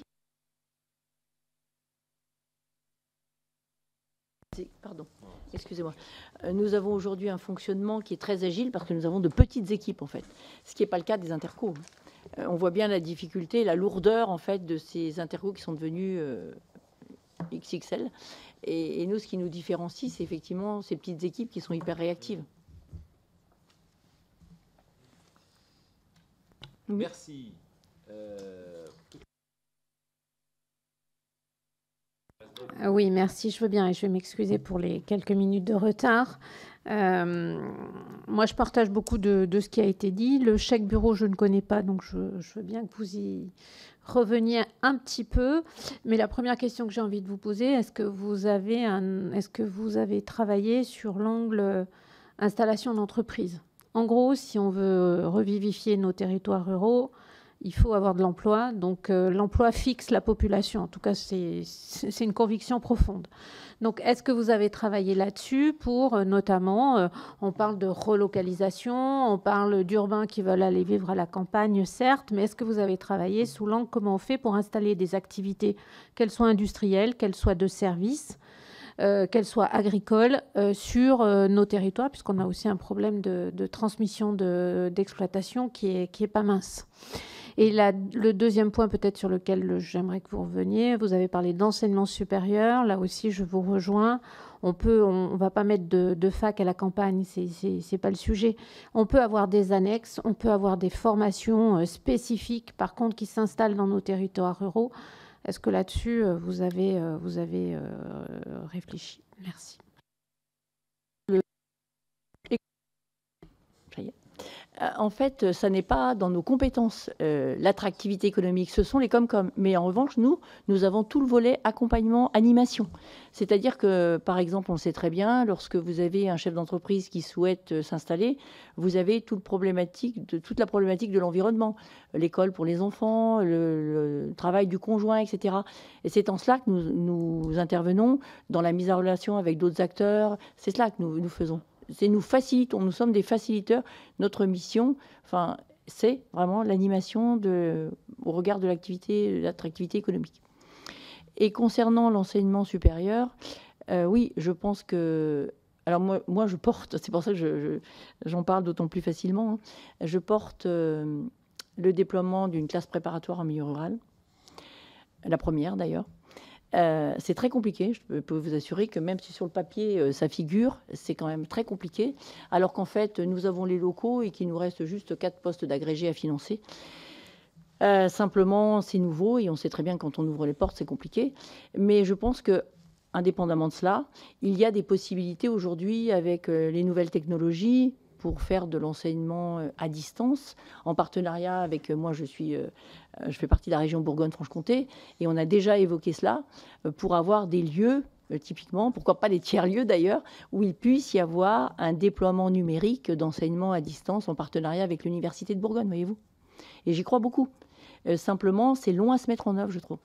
Pardon, excusez-moi. Nous avons aujourd'hui un fonctionnement qui est très agile parce que nous avons de petites équipes, en fait, ce qui n'est pas le cas des intercos. On voit bien la difficulté, la lourdeur, en fait, de ces intercos qui sont devenus euh, X X L. Et, et nous, ce qui nous différencie, c'est effectivement ces petites équipes qui sont hyper réactives. Merci. Euh... Oui, merci, je veux bien et je vais m'excuser pour les quelques minutes de retard. Euh, moi, je partage beaucoup de, de ce qui a été dit. Le chèque bureau, je ne connais pas, donc je, je veux bien que vous y reveniez un petit peu. Mais la première question que j'ai envie de vous poser, est-ce que vous avez, un, est-ce que vous avez travaillé sur l'angle installation d'entreprise ? En gros, si on veut revivifier nos territoires ruraux, il faut avoir de l'emploi. Donc, euh, l'emploi fixe la population. En tout cas, c'est, c'est une conviction profonde. Donc, est-ce que vous avez travaillé là-dessus pour, euh, notamment, euh, on parle de relocalisation, on parle d'urbains qui veulent aller vivre à la campagne, certes, mais est-ce que vous avez travaillé sous l'angle comment on fait pour installer des activités, qu'elles soient industrielles, qu'elles soient de services, Euh, qu'elles soient agricoles, euh, sur euh, nos territoires, puisqu'on a aussi un problème de, de transmission de, d'exploitation qui est, qui est pas mince. Et la, le deuxième point peut-être sur lequel j'aimerais que vous reveniez, vous avez parlé d'enseignement supérieur, là aussi je vous rejoins. On peut, on, on va pas mettre de, de fac à la campagne, c'est, c'est, c'est pas le sujet. On peut avoir des annexes, on peut avoir des formations euh, spécifiques, par contre, qui s'installent dans nos territoires ruraux. Est-ce que là-dessus, vous avez, vous avez euh, réfléchi ? Merci. Le... En fait, ça n'est pas dans nos compétences, euh, l'attractivité économique, ce sont les Comcom. Mais en revanche, nous, nous avons tout le volet accompagnement, animation. C'est-à-dire que, par exemple, on le sait très bien, lorsque vous avez un chef d'entreprise qui souhaite euh, s'installer, vous avez toute, problématique de, toute la problématique de l'environnement, l'école pour les enfants, le, le travail du conjoint, et cetera. Et c'est en cela que nous, nous intervenons dans la mise en relation avec d'autres acteurs. C'est cela que nous, nous faisons. C'est nous facilitons, nous sommes des facilitateurs. Notre mission, enfin, c'est vraiment l'animation de, au regard de l'activité, de l'attractivité économique. Et concernant l'enseignement supérieur, euh, oui, je pense que Alors moi, moi, je porte, c'est pour ça que je, je, j'en parle d'autant plus facilement, hein. Je porte euh, le déploiement d'une classe préparatoire en milieu rural, la première d'ailleurs. Euh, c'est très compliqué, je peux vous assurer que même si sur le papier euh, ça figure, c'est quand même très compliqué, alors qu'en fait nous avons les locaux et qu'il nous reste juste quatre postes d'agrégés à financer. Euh, simplement c'est nouveau et on sait très bien que quand on ouvre les portes c'est compliqué, mais je pense que indépendamment de cela, il y a des possibilités aujourd'hui avec euh, les nouvelles technologies pour faire de l'enseignement à distance, en partenariat avec, moi je suis, je fais partie de la région Bourgogne-Franche-Comté, et on a déjà évoqué cela, pour avoir des lieux, typiquement, pourquoi pas des tiers-lieux d'ailleurs, où il puisse y avoir un déploiement numérique d'enseignement à distance en partenariat avec l'Université de Bourgogne, voyez-vous. Et j'y crois beaucoup. Euh, simplement, c'est long à se mettre en œuvre, je trouve.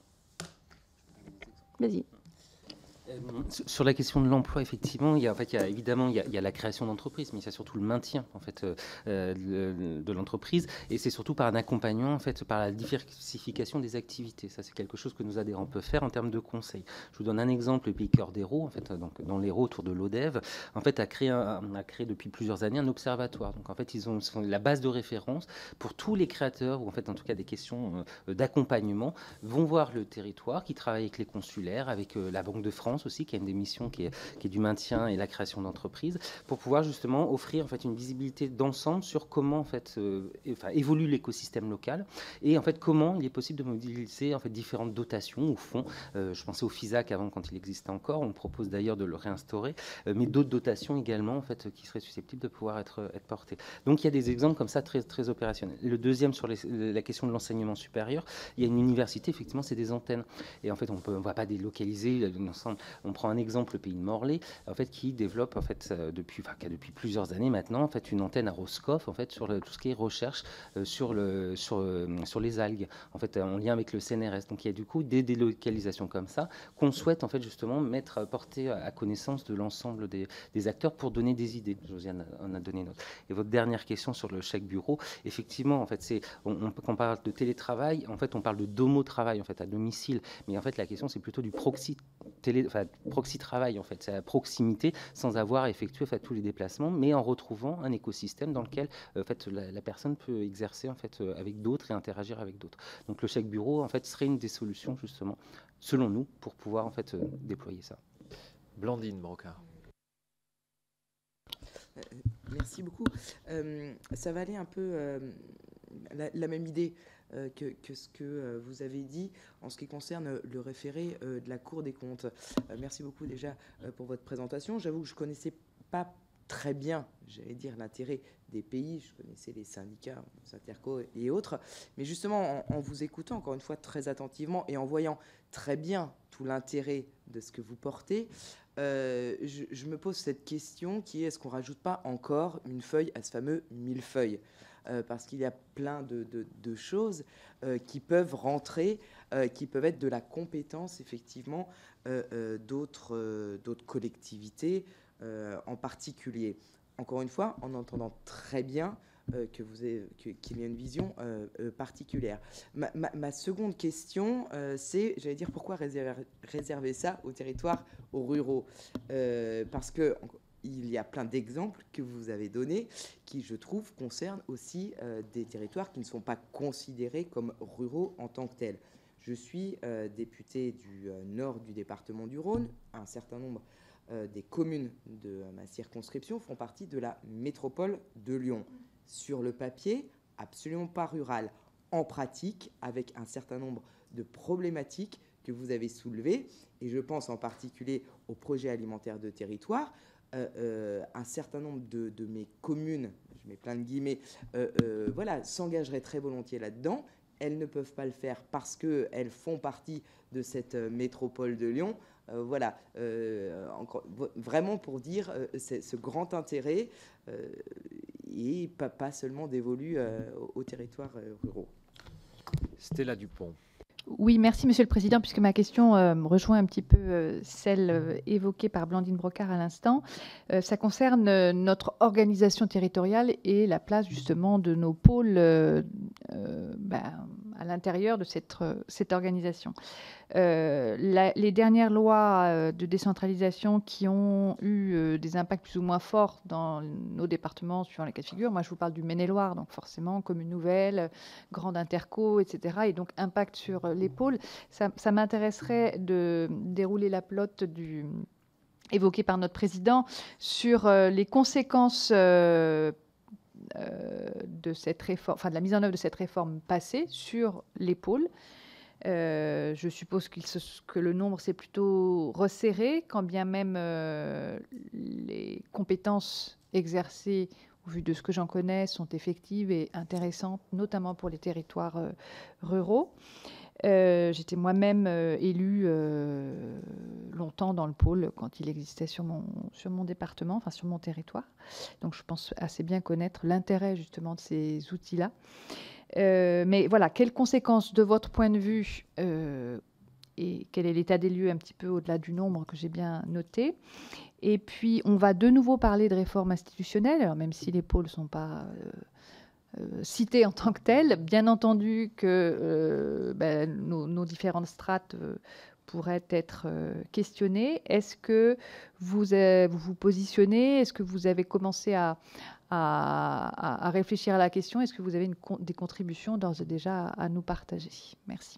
Vas-y. Sur la question de l'emploi, effectivement, il y a, en fait, il y a, évidemment, il y a, il y a la création d'entreprises, mais il y a surtout le maintien en fait, euh, de, de l'entreprise, et c'est surtout par un accompagnement, en fait, par la diversification des activités. Ça, c'est quelque chose que nos adhérents peuvent faire en termes de conseils. Je vous donne un exemple. Le Pays Cœur d'Hérault, en fait, donc, dans l'Hérault, autour de l'Odève, en fait, a créé, un, a créé depuis plusieurs années un observatoire. Donc, en fait, ils ont sont la base de référence pour tous les créateurs, ou en fait, en tout cas, des questions euh, d'accompagnement, vont voir le territoire, qui travaille avec les consulaires, avec euh, la Banque de France aussi, qui a une des missions qui est, qui est du maintien et la création d'entreprises, pour pouvoir justement offrir en fait une visibilité d'ensemble sur comment en fait euh, enfin, évolue l'écosystème local et en fait comment il est possible de mobiliser en fait différentes dotations ou fonds. Euh, je pensais au FISAC avant quand il existait encore, on propose d'ailleurs de le réinstaurer, euh, mais d'autres dotations également en fait qui seraient susceptibles de pouvoir être, être portées. Donc il y a des exemples comme ça très, très opérationnels. Le deuxième sur les, la question de l'enseignement supérieur, il y a une université, effectivement c'est des antennes et en fait on ne va pas délocaliser l'ensemble. On prend un exemple, le Pays de Morlaix, en fait, qui développe en fait euh, depuis, enfin, depuis plusieurs années maintenant, en fait, une antenne à Roscoff, en fait, sur le, tout ce qui est recherche euh, sur le sur euh, sur les algues, en fait, en lien avec le C N R S. Donc, il y a du coup des délocalisations comme ça qu'on souhaite en fait justement mettre porter à connaissance de l'ensemble des, des acteurs pour donner des idées. Josiane en a donné une autre. Et votre dernière question sur le chèque bureau, effectivement, en fait, c'est on, on, quand on parle de télétravail, en fait, on parle de domo-travail en fait à domicile, mais en fait, la question c'est plutôt du proxy télé, enfin, proxy-travail, en fait, c'est à proximité, sans avoir effectué en fait, tous les déplacements, mais en retrouvant un écosystème dans lequel en fait, la, la personne peut exercer en fait, avec d'autres et interagir avec d'autres. Donc le chèque bureau en fait, serait une des solutions, justement, selon nous, pour pouvoir en fait, déployer ça. Blandine Brocard. Euh, merci beaucoup. Euh, ça va aller un peu euh, la, la même idée euh, que, que ce que euh, vous avez dit en ce qui concerne le référé euh, de la Cour des comptes. Euh, merci beaucoup déjà euh, pour votre présentation. J'avoue que je ne connaissais pas très bien, j'allais dire, l'intérêt des pays. Je connaissais les syndicats, Interco et autres. Mais justement, en, en vous écoutant, encore une fois, très attentivement et en voyant très bien tout l'intérêt de ce que vous portez, euh, je, je me pose cette question qui est, est-ce qu'on ne rajoute pas encore une feuille à ce fameux millefeuille ? Euh, parce qu'il y a plein de, de, de choses euh, qui peuvent rentrer, euh, qui peuvent être de la compétence, effectivement, euh, euh, d'autres, euh, d'autres collectivités euh, en particulier. Encore une fois, en entendant très bien euh, que vous avez, que, qu'il y a une vision euh, euh, particulière. Ma, ma, ma seconde question, euh, c'est, j'allais dire, pourquoi réserver, réserver ça aux territoires aux ruraux euh, Parce que... il y a plein d'exemples que vous avez donnés qui, je trouve, concernent aussi euh, des territoires qui ne sont pas considérés comme ruraux en tant que tels. Je suis euh, député du euh, nord du département du Rhône. Un certain nombre euh, des communes de ma circonscription font partie de la métropole de Lyon. Sur le papier, absolument pas rural. En pratique, avec un certain nombre de problématiques que vous avez soulevées, et je pense en particulier au projet alimentaire de territoire. Euh, euh, un certain nombre de, de mes communes, je mets plein de guillemets, euh, euh, voilà, s'engageraient très volontiers là-dedans. Elles ne peuvent pas le faire parce qu'elles font partie de cette euh, métropole de Lyon. Euh, voilà, euh, encore, vraiment pour dire euh, ce grand intérêt euh, et pas, pas seulement dévolu euh, aux, aux territoires euh, ruraux. Stella Dupont. Oui, merci Monsieur le Président, puisque ma question euh, rejoint un petit peu euh, celle euh, évoquée par Blandine Brocard à l'instant. Euh, ça concerne euh, notre organisation territoriale et la place justement de nos pôles euh, euh, ben, à l'intérieur de cette, euh, cette organisation. Euh, la, les dernières lois euh, de décentralisation qui ont eu euh, des impacts plus ou moins forts dans nos départements suivant les cas de figure, moi je vous parle du Maine-et-Loire, donc forcément commune nouvelle, grande interco, et cetera, et donc impact sur euh, les pôles. Ça, ça m'intéresserait de dérouler la pelote du, évoquée par notre président sur euh, les conséquences euh, euh, de cette réforme, enfin de la mise en œuvre de cette réforme passée sur les pôles. Euh, je suppose qu'il se, que le nombre s'est plutôt resserré, quand bien même euh, les compétences exercées, au vu de ce que j'en connais, sont effectives et intéressantes, notamment pour les territoires euh, ruraux. Euh, J'étais moi-même euh, élue euh, longtemps dans le pôle quand il existait sur mon, sur mon département, enfin sur mon territoire. Donc je pense assez bien connaître l'intérêt justement de ces outils-là. Euh, mais voilà, quelles conséquences de votre point de vue euh, et quel est l'état des lieux un petit peu au-delà du nombre que j'ai bien noté? Et puis, on va de nouveau parler de réforme institutionnelle, alors même si les pôles ne sont pas euh, euh, cités en tant que tels. Bien entendu que euh, ben, nos, nos différentes strates euh, pourraient être euh, questionnées. Est-ce que vous, euh, vous vous positionnez? Est-ce que vous avez commencé à... À, à, à réfléchir à la question? Est-ce que vous avez une, des contributions d'ores et déjà à, à nous partager? Merci.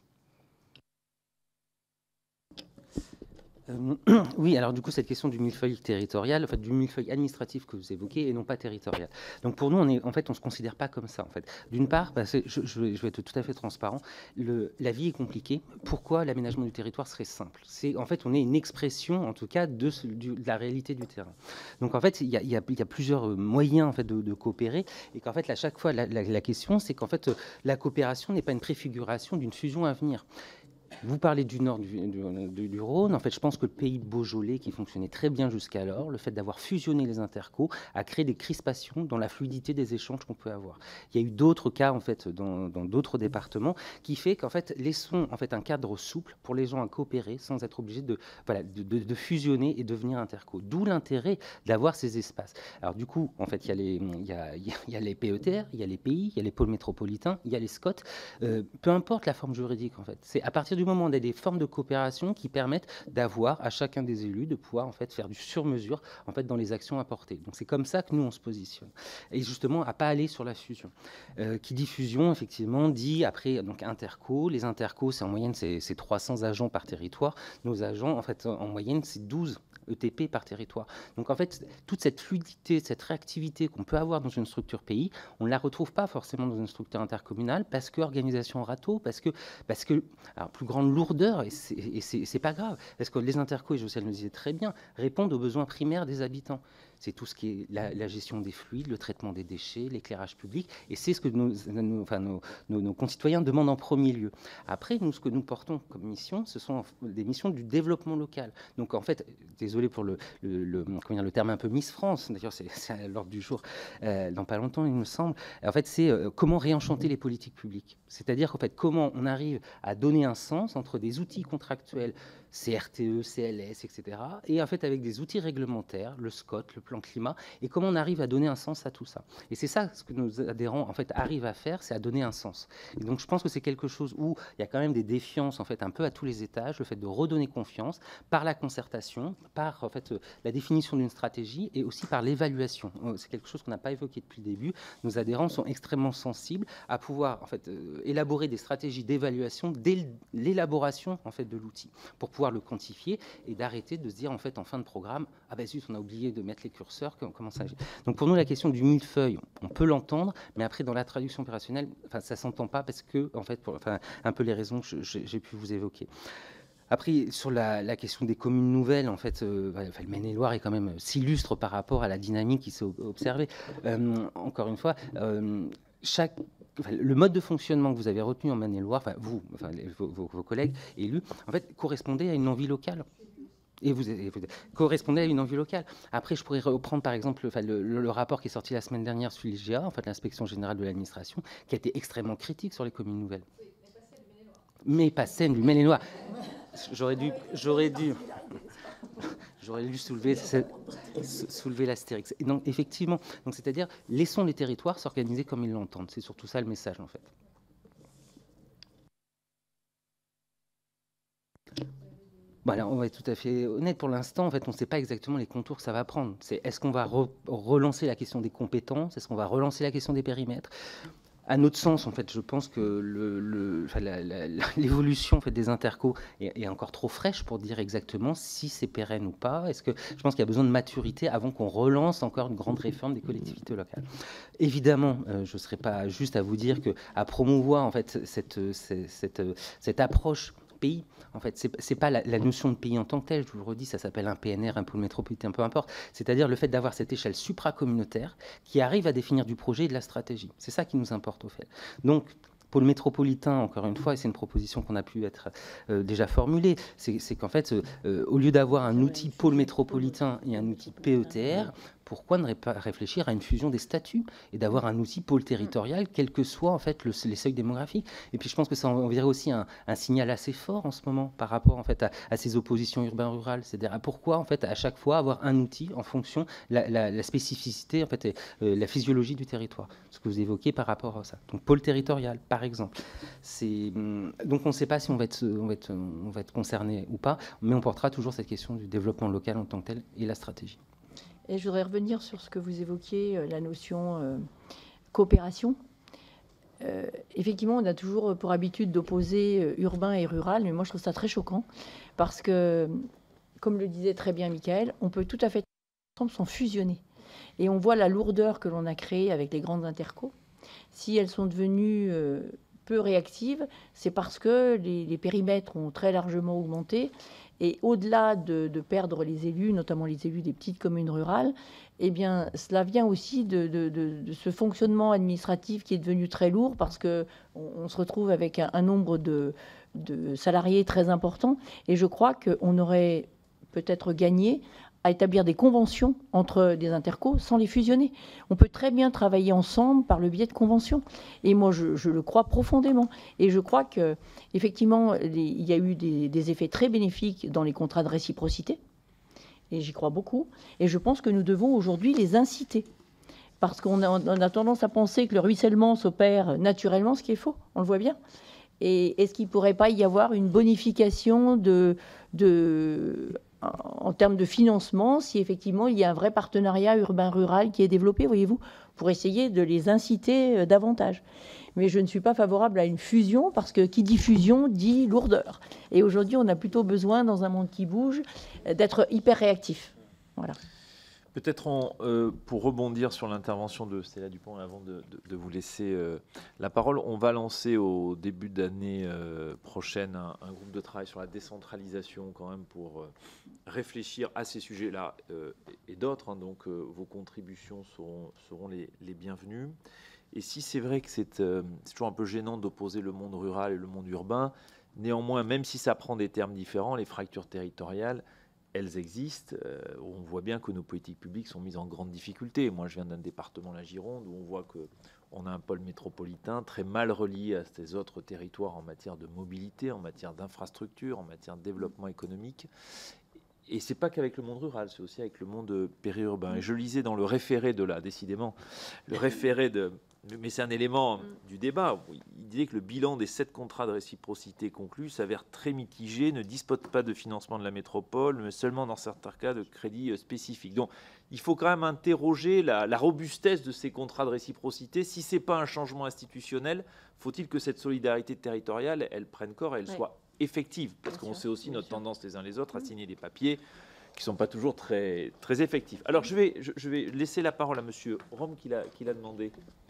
Euh, oui, alors du coup, cette question du millefeuille territorial, en fait, du millefeuille administratif que vous évoquez et non pas territorial. Donc pour nous, on est, en fait, on se considère pas comme ça. En fait, d'une part, bah, je, je, vais, je vais être tout à fait transparent. Le, la vie est compliquée. Pourquoi l'aménagement du territoire serait simple? C'est en fait, on est une expression, en tout cas, de, du, de la réalité du terrain. Donc en fait, il y a, il y a, il y a plusieurs moyens en fait de, de coopérer, et qu'en fait, à chaque fois, la, la, la question, c'est qu'en fait, la coopération n'est pas une préfiguration d'une fusion à venir. Vous parlez du nord du, du, du Rhône. En fait, je pense que le pays de Beaujolais, qui fonctionnait très bien jusqu'alors, le fait d'avoir fusionné les intercos, a créé des crispations dans la fluidité des échanges qu'on peut avoir. Il y a eu d'autres cas, en fait, dans d'autres départements, qui fait qu'en fait, laissons en fait un cadre souple pour les gens à coopérer sans être obligés de, voilà, de, de, de fusionner et devenir interco. D'où l'intérêt d'avoir ces espaces. Alors du coup, en fait, il y a les, il y a, il y a les P E T R, il y a les P I, il y a les pôles métropolitains, il y a les S C O T. Euh, peu importe la forme juridique, en fait. C'est à partir du moment où on a des formes de coopération qui permettent d'avoir à chacun des élus de pouvoir en fait faire du sur-mesure en fait dans les actions apportées. Donc c'est comme ça que nous on se positionne. Et justement à pas aller sur la fusion. Euh, qui dit fusion effectivement dit après donc interco. Les intercos c'est en moyenne c'est, c'est trois cents agents par territoire. Nos agents en fait en moyenne c'est douze E T P par territoire. Donc en fait, toute cette fluidité, cette réactivité qu'on peut avoir dans une structure pays, on ne la retrouve pas forcément dans une structure intercommunale parce que organisation râteau, parce que, parce que alors, plus grande lourdeur, et c'est, et c'est, c'est pas grave, parce que les intercos, et Josiane le disait très bien, répondent aux besoins primaires des habitants. C'est tout ce qui est la, la gestion des fluides, le traitement des déchets, l'éclairage public, et c'est ce que nos, nos, enfin, nos, nos, nos concitoyens demandent en premier lieu. Après, nous, ce que nous portons comme mission, ce sont des missions du développement local. Donc, en fait, désolé pour le, le, le, comment dire, le terme un peu Miss France, d'ailleurs, c'est, c'est à l'ordre du jour euh, dans pas longtemps, il me semble. En fait, c'est euh, comment réenchanter les politiques publiques. C'est-à-dire, qu'en fait, comment on arrive à donner un sens entre des outils contractuels, C R T E, C L S, et cetera, et en fait, avec des outils réglementaires, le S C O T, le plan climat, et comment on arrive à donner un sens à tout ça. Et c'est ça ce que nos adhérents en fait arrivent à faire, c'est à donner un sens. Et donc je pense que c'est quelque chose où il y a quand même des défiances en fait un peu à tous les étages, le fait de redonner confiance par la concertation, par en fait la définition d'une stratégie et aussi par l'évaluation. C'est quelque chose qu'on n'a pas évoqué depuis le début. Nos adhérents sont extrêmement sensibles à pouvoir en fait euh, élaborer des stratégies d'évaluation dès l'élaboration en fait de l'outil pour pouvoir le quantifier et d'arrêter de se dire en fait en fin de programme ah ben zut on a oublié de mettre les curseurs, comment ça agit. Donc pour nous la question du millefeuille, on peut l'entendre, mais après dans la traduction opérationnelle, enfin ça s'entend pas parce que en fait pour enfin un peu les raisons que je, je, j'ai pu vous évoquer. Après, sur la, la question des communes nouvelles, en fait, euh, enfin, le Maine-et-Loire est quand même s'illustre par rapport à la dynamique qui s'est observée. Euh, encore une fois, euh, chaque Enfin, le mode de fonctionnement que vous avez retenu en Maine-et-Loire, enfin, vous, enfin, les, vos, vos collègues élus, en fait, correspondait à une envie locale. Et vous, et vous correspondait à une envie locale. Après, je pourrais reprendre, par exemple, enfin, le, le, le rapport qui est sorti la semaine dernière sur l'I G A, en fait, l'Inspection Générale de l'Administration, qui a été extrêmement critique sur les communes nouvelles. mais pas Seine, du Maine-et-Loire. J'aurais dû, j'aurais dû, j'aurais dû soulever, soulever l'astérix. Et donc, effectivement, donc, c'est-à-dire, laissons les territoires s'organiser comme ils l'entendent. C'est surtout ça le message, en fait. Bon, alors, on va être tout à fait honnête. Pour l'instant, en fait, on ne sait pas exactement les contours que ça va prendre. C'est, est-ce qu'on va re relancer la question des compétences? Est-ce qu'on va relancer la question des périmètres? À notre sens, en fait, je pense que le, le, enfin, l'évolution en fait, des intercos est, est encore trop fraîche pour dire exactement si c'est pérenne ou pas. Est-ce que je pense qu'il y a besoin de maturité avant qu'on relance encore une grande réforme des collectivités locales. Évidemment, euh, je ne serai pas juste à vous dire que à promouvoir en fait cette, cette, cette, cette approche pays. En fait, c'est, c'est pas la, la notion de pays en tant que telle, je vous le redis, ça s'appelle un P N R, un pôle métropolitain, peu importe. C'est-à-dire le fait d'avoir cette échelle supracommunautaire qui arrive à définir du projet et de la stratégie. C'est ça qui nous importe au fait. Donc, pôle métropolitain, encore une fois, et c'est une proposition qu'on a pu être euh, déjà formulée, c'est, c'est qu'en fait, euh, au lieu d'avoir un outil pôle métropolitain et un outil P E T R, pourquoi ne pas réfléchir à une fusion des statuts et d'avoir un outil pôle territorial, quel que soit en fait le, les seuils démographiques. Et puis je pense que ça enverrait aussi un, un signal assez fort en ce moment par rapport en fait à, à ces oppositions urbain-rural. C'est-à-dire à pourquoi en fait à chaque fois avoir un outil en fonction la, la, la spécificité en fait et, euh, la physiologie du territoire. Ce que vous évoquez par rapport à ça. Donc pôle territorial par exemple. C'est donc on ne sait pas si on va être on va être on va être concerné ou pas, mais on portera toujours cette question du développement local en tant que tel et la stratégie. Et je voudrais revenir sur ce que vous évoquiez, euh, la notion euh, coopération. Euh, effectivement, on a toujours pour habitude d'opposer euh, urbain et rural, mais moi je trouve ça très choquant, parce que, comme le disait très bien Michael, on peut tout à fait ensemble s'en fusionner. Et on voit la lourdeur que l'on a créée avec les grandes intercos. Si elles sont devenues euh, peu réactives, c'est parce que les, les périmètres ont très largement augmenté. Et au-delà de, de perdre les élus, notamment les élus des petites communes rurales, eh bien, cela vient aussi de, de, de, de ce fonctionnement administratif qui est devenu très lourd parce qu'on on se retrouve avec un, un nombre de, de salariés très important. Et je crois qu'on aurait peut-être gagné à établir des conventions entre des intercos sans les fusionner. On peut très bien travailler ensemble par le biais de conventions. Et moi, je, je le crois profondément. Et je crois qu'effectivement, il y a eu des, des effets très bénéfiques dans les contrats de réciprocité. Et j'y crois beaucoup. Et je pense que nous devons aujourd'hui les inciter. Parce qu'on a, on a tendance à penser que le ruissellement s'opère naturellement, ce qui est faux. On le voit bien. Et est-ce qu'il ne pourrait pas y avoir une bonification de... de en termes de financement, si effectivement il y a un vrai partenariat urbain-rural qui est développé, voyez-vous, pour essayer de les inciter davantage. Mais je ne suis pas favorable à une fusion, parce que qui dit fusion dit lourdeur. Et aujourd'hui, on a plutôt besoin, dans un monde qui bouge, d'être hyper réactif. Voilà. Peut-être en, euh, pour rebondir sur l'intervention de Stella Dupont, avant de, de, de vous laisser euh, la parole, on va lancer au début d'année euh, prochaine un, un groupe de travail sur la décentralisation quand même pour euh, réfléchir à ces sujets-là euh, et, et d'autres. Hein, donc euh, vos contributions seront, seront les, les bienvenues. Et si c'est vrai que c'est euh, toujours un peu gênant d'opposer le monde rural et le monde urbain, néanmoins, même si ça prend des termes différents, les fractures territoriales, elles existent. Euh, on voit bien que nos politiques publiques sont mises en grande difficulté. Moi, je viens d'un département, la Gironde, où on voit qu'on a un pôle métropolitain très mal relié à ces autres territoires en matière de mobilité, en matière d'infrastructure, en matière de développement économique. Et c'est pas qu'avec le monde rural, c'est aussi avec le monde périurbain. Et je lisais dans le référé de là, décidément, le référé de... Mais c'est un élément du débat. Il disait que le bilan des sept contrats de réciprocité conclus s'avère très mitigé, ne dispose pas de financement de la métropole, mais seulement dans certains cas de crédits spécifiques. Donc il faut quand même interroger la, la robustesse de ces contrats de réciprocité. Si ce n'est pas un changement institutionnel, faut-il que cette solidarité territoriale, elle prenne corps et elle ouais. soit effective? Parce bien qu'on sûr, sait aussi notre sûr. tendance les uns les autres à signer des papiers qui ne sont pas toujours très, très effectifs. Alors je vais, je, je vais laisser la parole à M. Rome qui l'a, qui l'a demandé.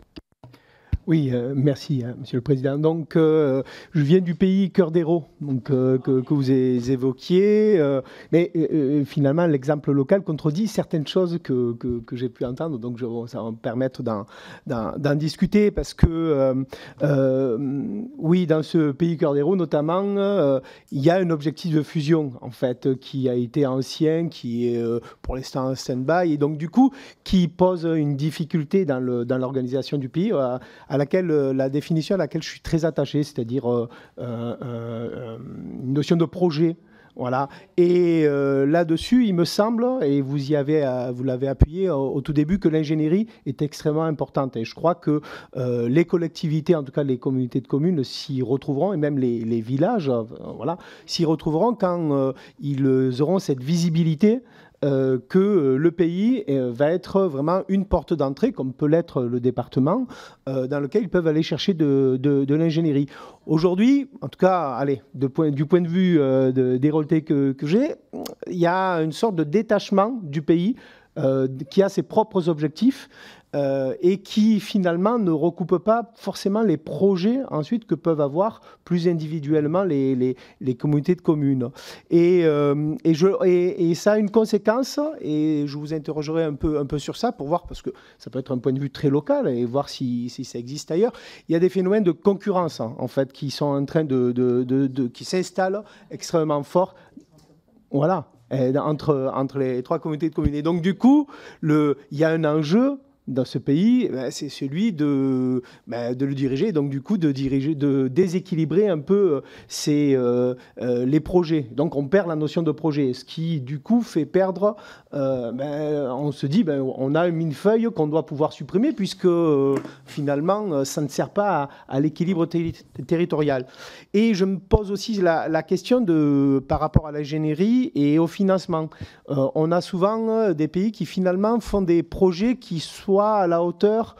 Oui, euh, merci, hein, Monsieur le Président. Donc, euh, je viens du pays Cœur d'Hérault, donc euh, que, que vous évoquiez, euh, mais euh, finalement, l'exemple local contredit certaines choses que, que, que j'ai pu entendre. Donc, je, ça va me permettre d'en, d'en, d'en discuter parce que, euh, euh, oui, dans ce pays Cœur d'Hérault, notamment, euh, il y a un objectif de fusion en fait qui a été ancien, qui est euh, pour l'instant en stand-by, et donc du coup, qui pose une difficulté dans, le, dans l'organisation du pays. Euh, à laquelle, la définition à laquelle je suis très attaché, c'est-à-dire euh, euh, euh, une notion de projet. Voilà. Et euh, là-dessus, il me semble, et vous y avez, euh, vous l'avez appuyé au, au tout début, que l'ingénierie est extrêmement importante. Et je crois que euh, les collectivités, en tout cas les communautés de communes, s'y retrouveront, et même les, les villages, euh, voilà, s'y retrouveront quand euh, ils auront cette visibilité. Euh, que euh, le pays euh, va être vraiment une porte d'entrée, comme peut l'être le département, euh, dans lequel ils peuvent aller chercher de, de, de l'ingénierie. Aujourd'hui, en tout cas, allez, de point, du point de vue euh, de, des relais que, que j'ai, il y a une sorte de détachement du pays euh, qui a ses propres objectifs euh, et qui finalement ne recoupe pas forcément les projets ensuite que peuvent avoir plus individuellement les, les, les communautés de communes. Et, euh, et, je, et, et ça a une conséquence, et je vous interrogerai un peu, un peu sur ça pour voir, parce que ça peut être un point de vue très local et voir si, si ça existe ailleurs. Il y a des phénomènes de concurrence en fait qui sont en train de, de, de, de qui s'installent extrêmement fort. Voilà. Entre, entre les trois communautés de communes. Et donc, du coup, le, il y a un enjeu dans ce pays, ben, c'est celui de, ben, de le diriger, donc du coup de diriger, de déséquilibrer un peu ces, euh, euh, les projets. Donc on perd la notion de projet, ce qui du coup fait perdre, euh, ben, on se dit, ben, on a une millefeuille qu'on doit pouvoir supprimer puisque euh, finalement ça ne sert pas à, à l'équilibre ter territorial. Et je me pose aussi la, la question de, par rapport à l'ingénierie et au financement. Euh, on a souvent des pays qui finalement font des projets qui soient à la hauteur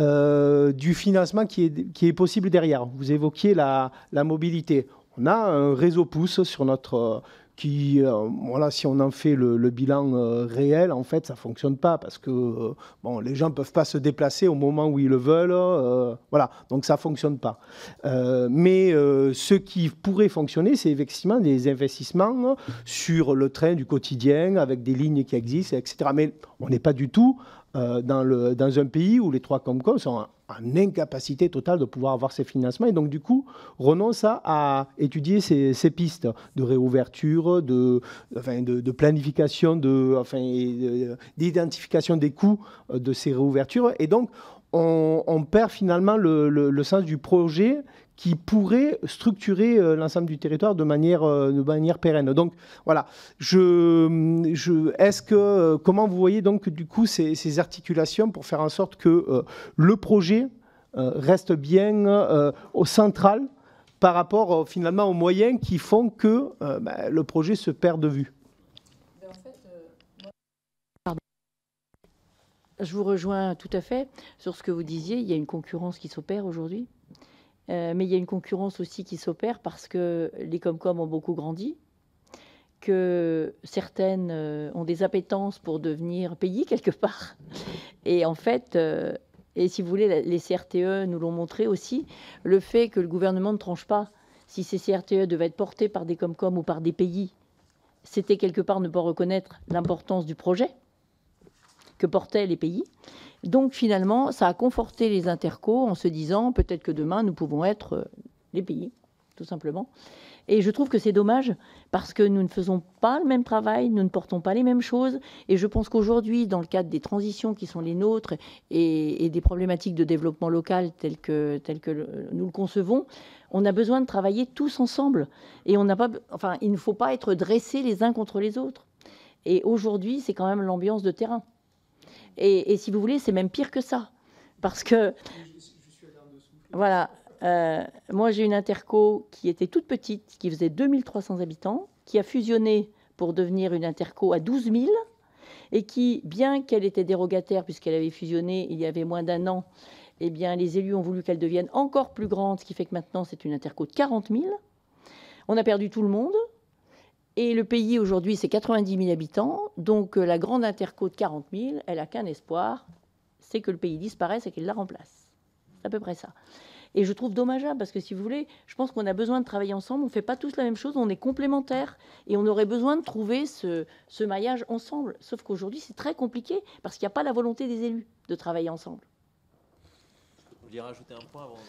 euh, du financement qui est, qui est possible derrière. Vous évoquiez la, la mobilité. On a un réseau pouce sur notre... qui, euh, voilà, si on en fait le, le bilan euh, réel, en fait, ça ne fonctionne pas parce que euh, bon, les gens ne peuvent pas se déplacer au moment où ils le veulent. Euh, voilà, donc ça ne fonctionne pas. Euh, mais euh, ce qui pourrait fonctionner, c'est effectivement des investissements sur le train du quotidien avec des lignes qui existent, et cetera. Mais on n'est pas du tout euh, dans, le, dans un pays où les trois Comcom sont en incapacité totale de pouvoir avoir ces financements et donc du coup renonce à, à étudier ces, ces pistes de réouverture, de, enfin, de, de planification, de, enfin, d'identification des coûts de ces réouvertures et donc on, on perd finalement le, le, le sens du projet qui pourrait structurer euh, l'ensemble du territoire de manière, euh, de manière pérenne. Donc voilà, je, je, est-ce que, euh, comment vous voyez donc du coup ces, ces articulations pour faire en sorte que euh, le projet euh, reste bien euh, au central par rapport euh, finalement aux moyens qui font que euh, bah, le projet se perd de vue? En fait, euh, moi... Je vous rejoins tout à fait sur ce que vous disiez, il y a une concurrence qui s'opère aujourd'hui. Euh, mais il y a une concurrence aussi qui s'opère parce que les Comcom ont beaucoup grandi, que certaines euh, ont des appétences pour devenir pays quelque part. Et en fait, euh, et si vous voulez, les C R T E nous l'ont montré aussi, le fait que le gouvernement ne tranche pas si ces C R T E devaient être portés par des Comcom ou par des pays, c'était quelque part ne pas reconnaître l'importance du projet que portaient les pays. Donc finalement, ça a conforté les intercos en se disant peut-être que demain, nous pouvons être les pays, tout simplement. Et je trouve que c'est dommage parce que nous ne faisons pas le même travail, nous ne portons pas les mêmes choses. Et je pense qu'aujourd'hui, dans le cadre des transitions qui sont les nôtres et, et des problématiques de développement local telles que, telles que le, nous le concevons, on a besoin de travailler tous ensemble. Et on n'a pas, enfin, il ne faut pas être dressés les uns contre les autres. Et aujourd'hui, c'est quand même l'ambiance de terrain. Et, et si vous voulez, c'est même pire que ça. Parce que, voilà, euh, moi j'ai une interco qui était toute petite, qui faisait deux mille trois cents habitants, qui a fusionné pour devenir une interco à douze mille, et qui, bien qu'elle était dérogataire, puisqu'elle avait fusionné il y avait moins d'un an, eh bien, les élus ont voulu qu'elle devienne encore plus grande, ce qui fait que maintenant c'est une interco de quarante mille. On a perdu tout le monde. Et le pays, aujourd'hui, c'est quatre-vingt-dix mille habitants. Donc, euh, la grande interco de quarante mille, elle n'a qu'un espoir, c'est que le pays disparaisse et qu'elle la remplace. C'est à peu près ça. Et je trouve dommageable, parce que, si vous voulez, je pense qu'on a besoin de travailler ensemble. On ne fait pas tous la même chose, on est complémentaires. Et on aurait besoin de trouver ce, ce maillage ensemble. Sauf qu'aujourd'hui, c'est très compliqué, parce qu'il n'y a pas la volonté des élus de travailler ensemble. Vous vouliez rajouter un point avant d'être une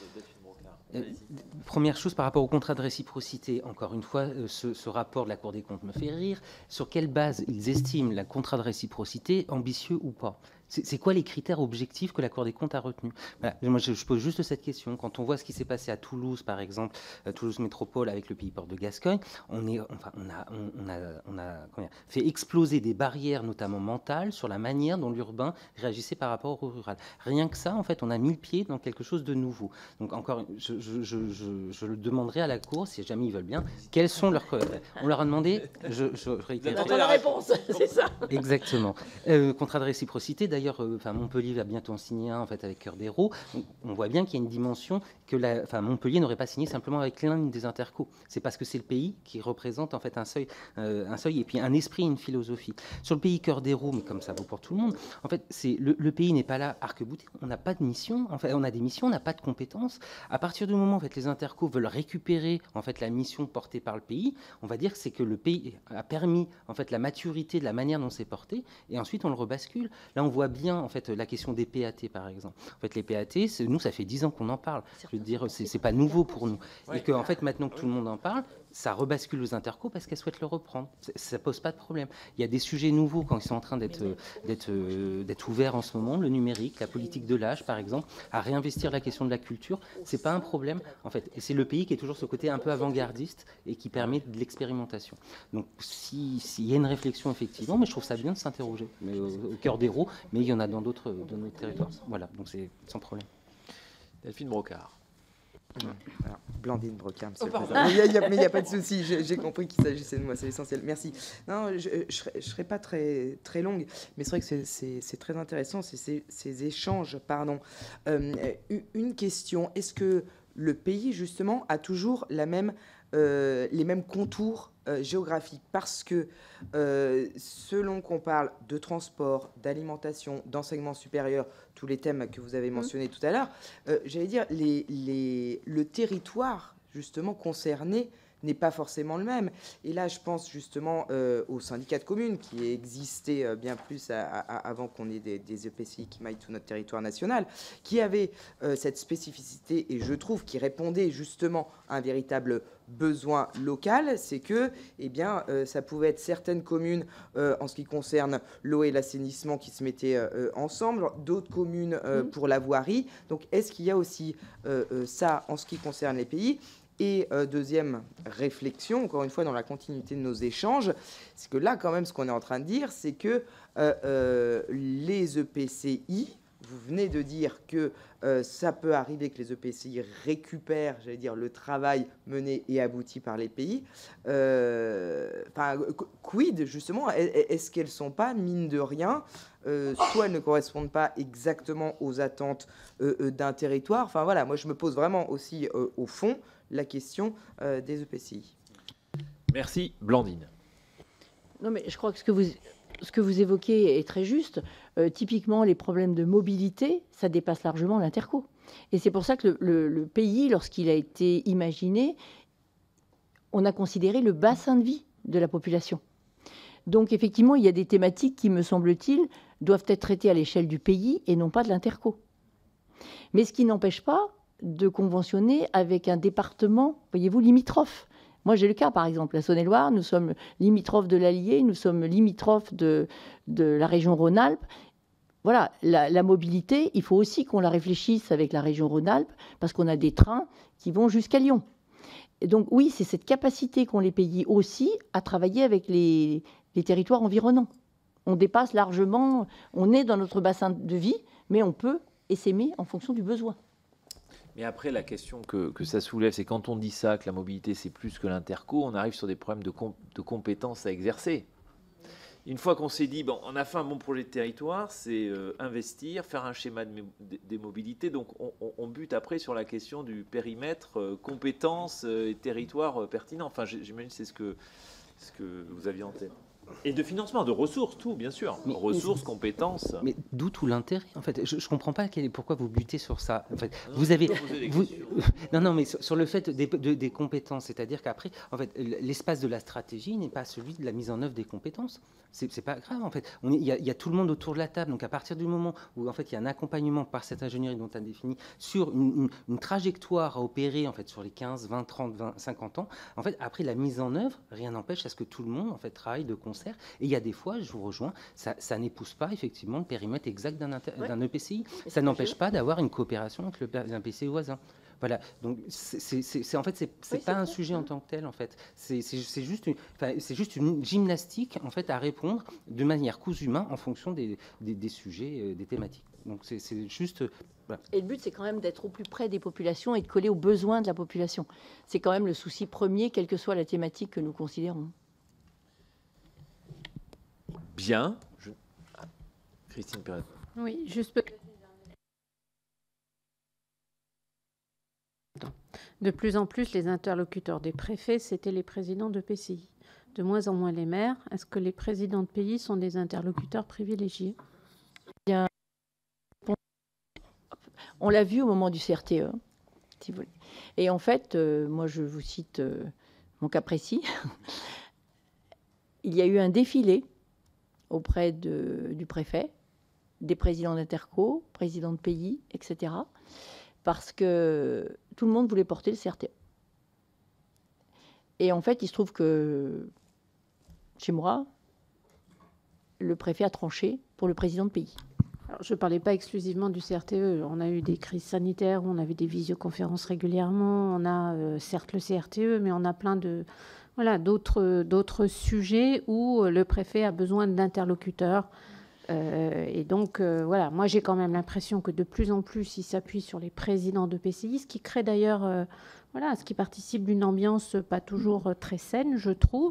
Euh, première chose par rapport au contrat de réciprocité, encore une fois, euh, ce, ce rapport de la Cour des comptes me fait rire. Sur quelle base ils estiment le contrat de réciprocité ambitieux ou pas? C'est quoi les critères objectifs que la Cour des comptes a retenus? Voilà. Moi, je, je pose juste cette question. Quand on voit ce qui s'est passé à Toulouse, par exemple, à Toulouse Métropole avec le Pays-Port de Gascogne, on, est, enfin, on, a, on, on, a, on a comment dire, fait exploser des barrières, notamment mentales, sur la manière dont l'urbain réagissait par rapport au rural. Rien que ça, en fait, on a mis le pied dans quelque chose de nouveau. Donc, encore, je, je, je, je, je le demanderai à la Cour, si jamais ils veulent bien, quels sont leurs... On leur a demandé... Je, je réitère. J'attends la réponse, c'est ça. Exactement. Euh, contrat de réciprocité, d'ailleurs, euh, enfin, Montpellier va bientôt en signer un en fait, avec Cœur d'Hérault. On voit bien qu'il y a une dimension que la, enfin, Montpellier n'aurait pas signé simplement avec l'un des intercos. C'est parce que c'est le pays qui représente en fait, un, seuil, euh, un seuil et puis un esprit, une philosophie. Sur le pays Cœur d'Hérault, mais comme ça vaut pour tout le monde, en fait, le, le pays n'est pas là arc-bouté. On n'a pas de mission. En fait, on a des missions, on n'a pas de compétences. À partir du moment où en fait, les intercos veulent récupérer en fait, la mission portée par le pays, on va dire que c'est que le pays a permis en fait, la maturité de la manière dont c'est porté, et ensuite on le rebascule. Là, on voit bien en fait la question des P A T par exemple. En fait, les P A T, nous, ça fait dix ans qu'on en parle. Je veux dire, c'est pas nouveau pour nous. Et que en fait, maintenant que tout le monde en parle, ça rebascule aux intercos parce qu'elles souhaitent le reprendre. Ça pose pas de problème. Il y a des sujets nouveaux quand ils sont en train d'être d'être d'être ouverts en ce moment, le numérique, la politique de l'âge par exemple, à réinvestir la question de la culture, c'est pas un problème en fait. Et c'est le pays qui est toujours ce côté un peu avant-gardiste et qui permet de l'expérimentation. Donc, s'il si y a une réflexion effectivement, mais je trouve ça bien de s'interroger, mais au, au Cœur d'Hérault, mais il y en a dans d'autres dans d'autres territoires. Voilà, donc c'est sans problème. Delphine Brocard. Alors, Blandine Brocard, monsieur Oh, le Président. Mais il n'y a, a, a pas de souci, j'ai compris qu'il s'agissait de moi, c'est l'essentiel. Merci. Non, je ne serai, serai pas très, très longue, mais c'est vrai que c'est très intéressant, c'est ces, ces échanges. Pardon. Euh, une question, est-ce que le pays, justement, a toujours la même, euh, les mêmes contours euh, géographiques? Parce que euh, selon qu'on parle de transport, d'alimentation, d'enseignement supérieur, tous les thèmes que vous avez mentionnés mmh. tout à l'heure, euh, j'allais dire, les, les, le territoire justement concerné n'est pas forcément le même. Et là, je pense justement euh, aux syndicats de communes qui existaient euh, bien plus à, à, avant qu'on ait des, des E P C I qui maillent tout notre territoire national, qui avaient euh, cette spécificité, et je trouve qui répondait justement à un véritable besoin local, c'est que eh bien, euh, ça pouvait être certaines communes euh, en ce qui concerne l'eau et l'assainissement qui se mettaient euh, ensemble, d'autres communes euh, mmh. pour la voirie. Donc, est-ce qu'il y a aussi euh, euh, ça en ce qui concerne les pays ? Et euh, deuxième réflexion, encore une fois dans la continuité de nos échanges, c'est que là quand même ce qu'on est en train de dire, c'est que euh, euh, les E P C I, vous venez de dire que euh, ça peut arriver que les E P C I récupèrent, j'allais dire, le travail mené et abouti par les pays. Euh, quid justement, est-ce qu'elles ne sont pas, mine de rien, euh, soit elles ne correspondent pas exactement aux attentes euh, d'un territoire. Enfin voilà, moi je me pose vraiment aussi euh, au fond la question euh, des E P C I. Merci. Blandine. Non, mais je crois que ce que vous, ce que vous évoquez est très juste. Euh, typiquement, les problèmes de mobilité, ça dépasse largement l'interco. Et c'est pour ça que le, le, le pays, lorsqu'il a été imaginé, on a considéré le bassin de vie de la population. Donc, effectivement, il y a des thématiques qui, me semble-t-il, doivent être traitées à l'échelle du pays et non pas de l'interco. Mais ce qui n'empêche pas de conventionner avec un département, voyez-vous, limitrophe. Moi, j'ai le cas, par exemple, la Saône-et-Loire, nous sommes limitrophes de l'Allier, nous sommes limitrophes de, de la région Rhône-Alpes. Voilà, la, la mobilité, il faut aussi qu'on la réfléchisse avec la région Rhône-Alpes, parce qu'on a des trains qui vont jusqu'à Lyon. Et donc, oui, c'est cette capacité qu'ont les pays aussi à travailler avec les, les territoires environnants. On dépasse largement, on est dans notre bassin de vie, mais on peut essaimer en fonction du besoin. Mais après, la question que, que ça soulève, c'est quand on dit ça, que la mobilité, c'est plus que l'interco, on arrive sur des problèmes de, comp de compétences à exercer. Une fois qu'on s'est dit, bon, on a fait un bon projet de territoire, c'est euh, investir, faire un schéma de des mobilités, donc on, on, on bute après sur la question du périmètre, euh, compétences euh, et territoire euh, pertinent. Enfin, j'imagine que c'est ce que, ce que vous aviez en tête. Et de financement, de ressources, tout, bien sûr. Mais, ressources, mais, compétences. Mais d'où tout l'intérêt, en fait. Je ne comprends pas quel est, pourquoi vous butez sur ça. En fait, non, vous avez, vous, non, non, mais sur, sur le fait des, de, des compétences, c'est-à-dire qu'après, en fait, l'espace de la stratégie n'est pas celui de la mise en œuvre des compétences. C'est pas grave, en fait. Il y, y a tout le monde autour de la table. Donc, à partir du moment où, en fait, il y a un accompagnement par cette ingénierie dont on a défini sur une, une, une trajectoire à opérer, en fait, sur les quinze, vingt, trente, vingt, cinquante ans, en fait, après la mise en œuvre, rien n'empêche à ce que tout le monde, en fait, travaille de concert. Et il y a des fois, je vous rejoins, ça, ça n'épouse pas effectivement le périmètre exact d'un ouais. E P C I. Ça n'empêche pas d'avoir une coopération avec le, un P C I voisin. Voilà. Donc, c'est en fait, c'est oui, pas un clair. Sujet en tant que tel, en fait. C'est juste, une, c'est juste une gymnastique, en fait, à répondre de manière cousu main en fonction des, des, des sujets, euh, des thématiques. Donc, c'est juste. Voilà. Et le but, c'est quand même d'être au plus près des populations et de coller aux besoins de la population. C'est quand même le souci premier, quelle que soit la thématique que nous considérons. Bien. Je... Ah, Christine Perret. Oui, juste. De plus en plus, les interlocuteurs des préfets, c'était les présidents de P C I. De moins en moins les maires. Est-ce que les présidents de pays sont des interlocuteurs privilégiés? Bien. On l'a vu au moment du C R T E, si vous voulez. Et en fait, euh, moi, je vous cite euh, mon cas précis. Il y a eu un défilé auprès de, du préfet, des présidents d'interco, présidents de pays, et cetera, parce que tout le monde voulait porter le C R T E. Et en fait, il se trouve que chez moi, le préfet a tranché pour le président de pays. Alors, je ne parlais pas exclusivement du C R T E. On a eu des crises sanitaires, on a eu des visioconférences régulièrement, on a euh, certes le C R T E, mais on a plein de... Voilà, d'autres d'autres sujets où le préfet a besoin d'interlocuteurs. Euh, et donc, euh, voilà, moi, j'ai quand même l'impression que de plus en plus, il s'appuie sur les présidents de P C I, ce qui crée d'ailleurs, euh, voilà, ce qui participe d'une ambiance pas toujours très saine, je trouve,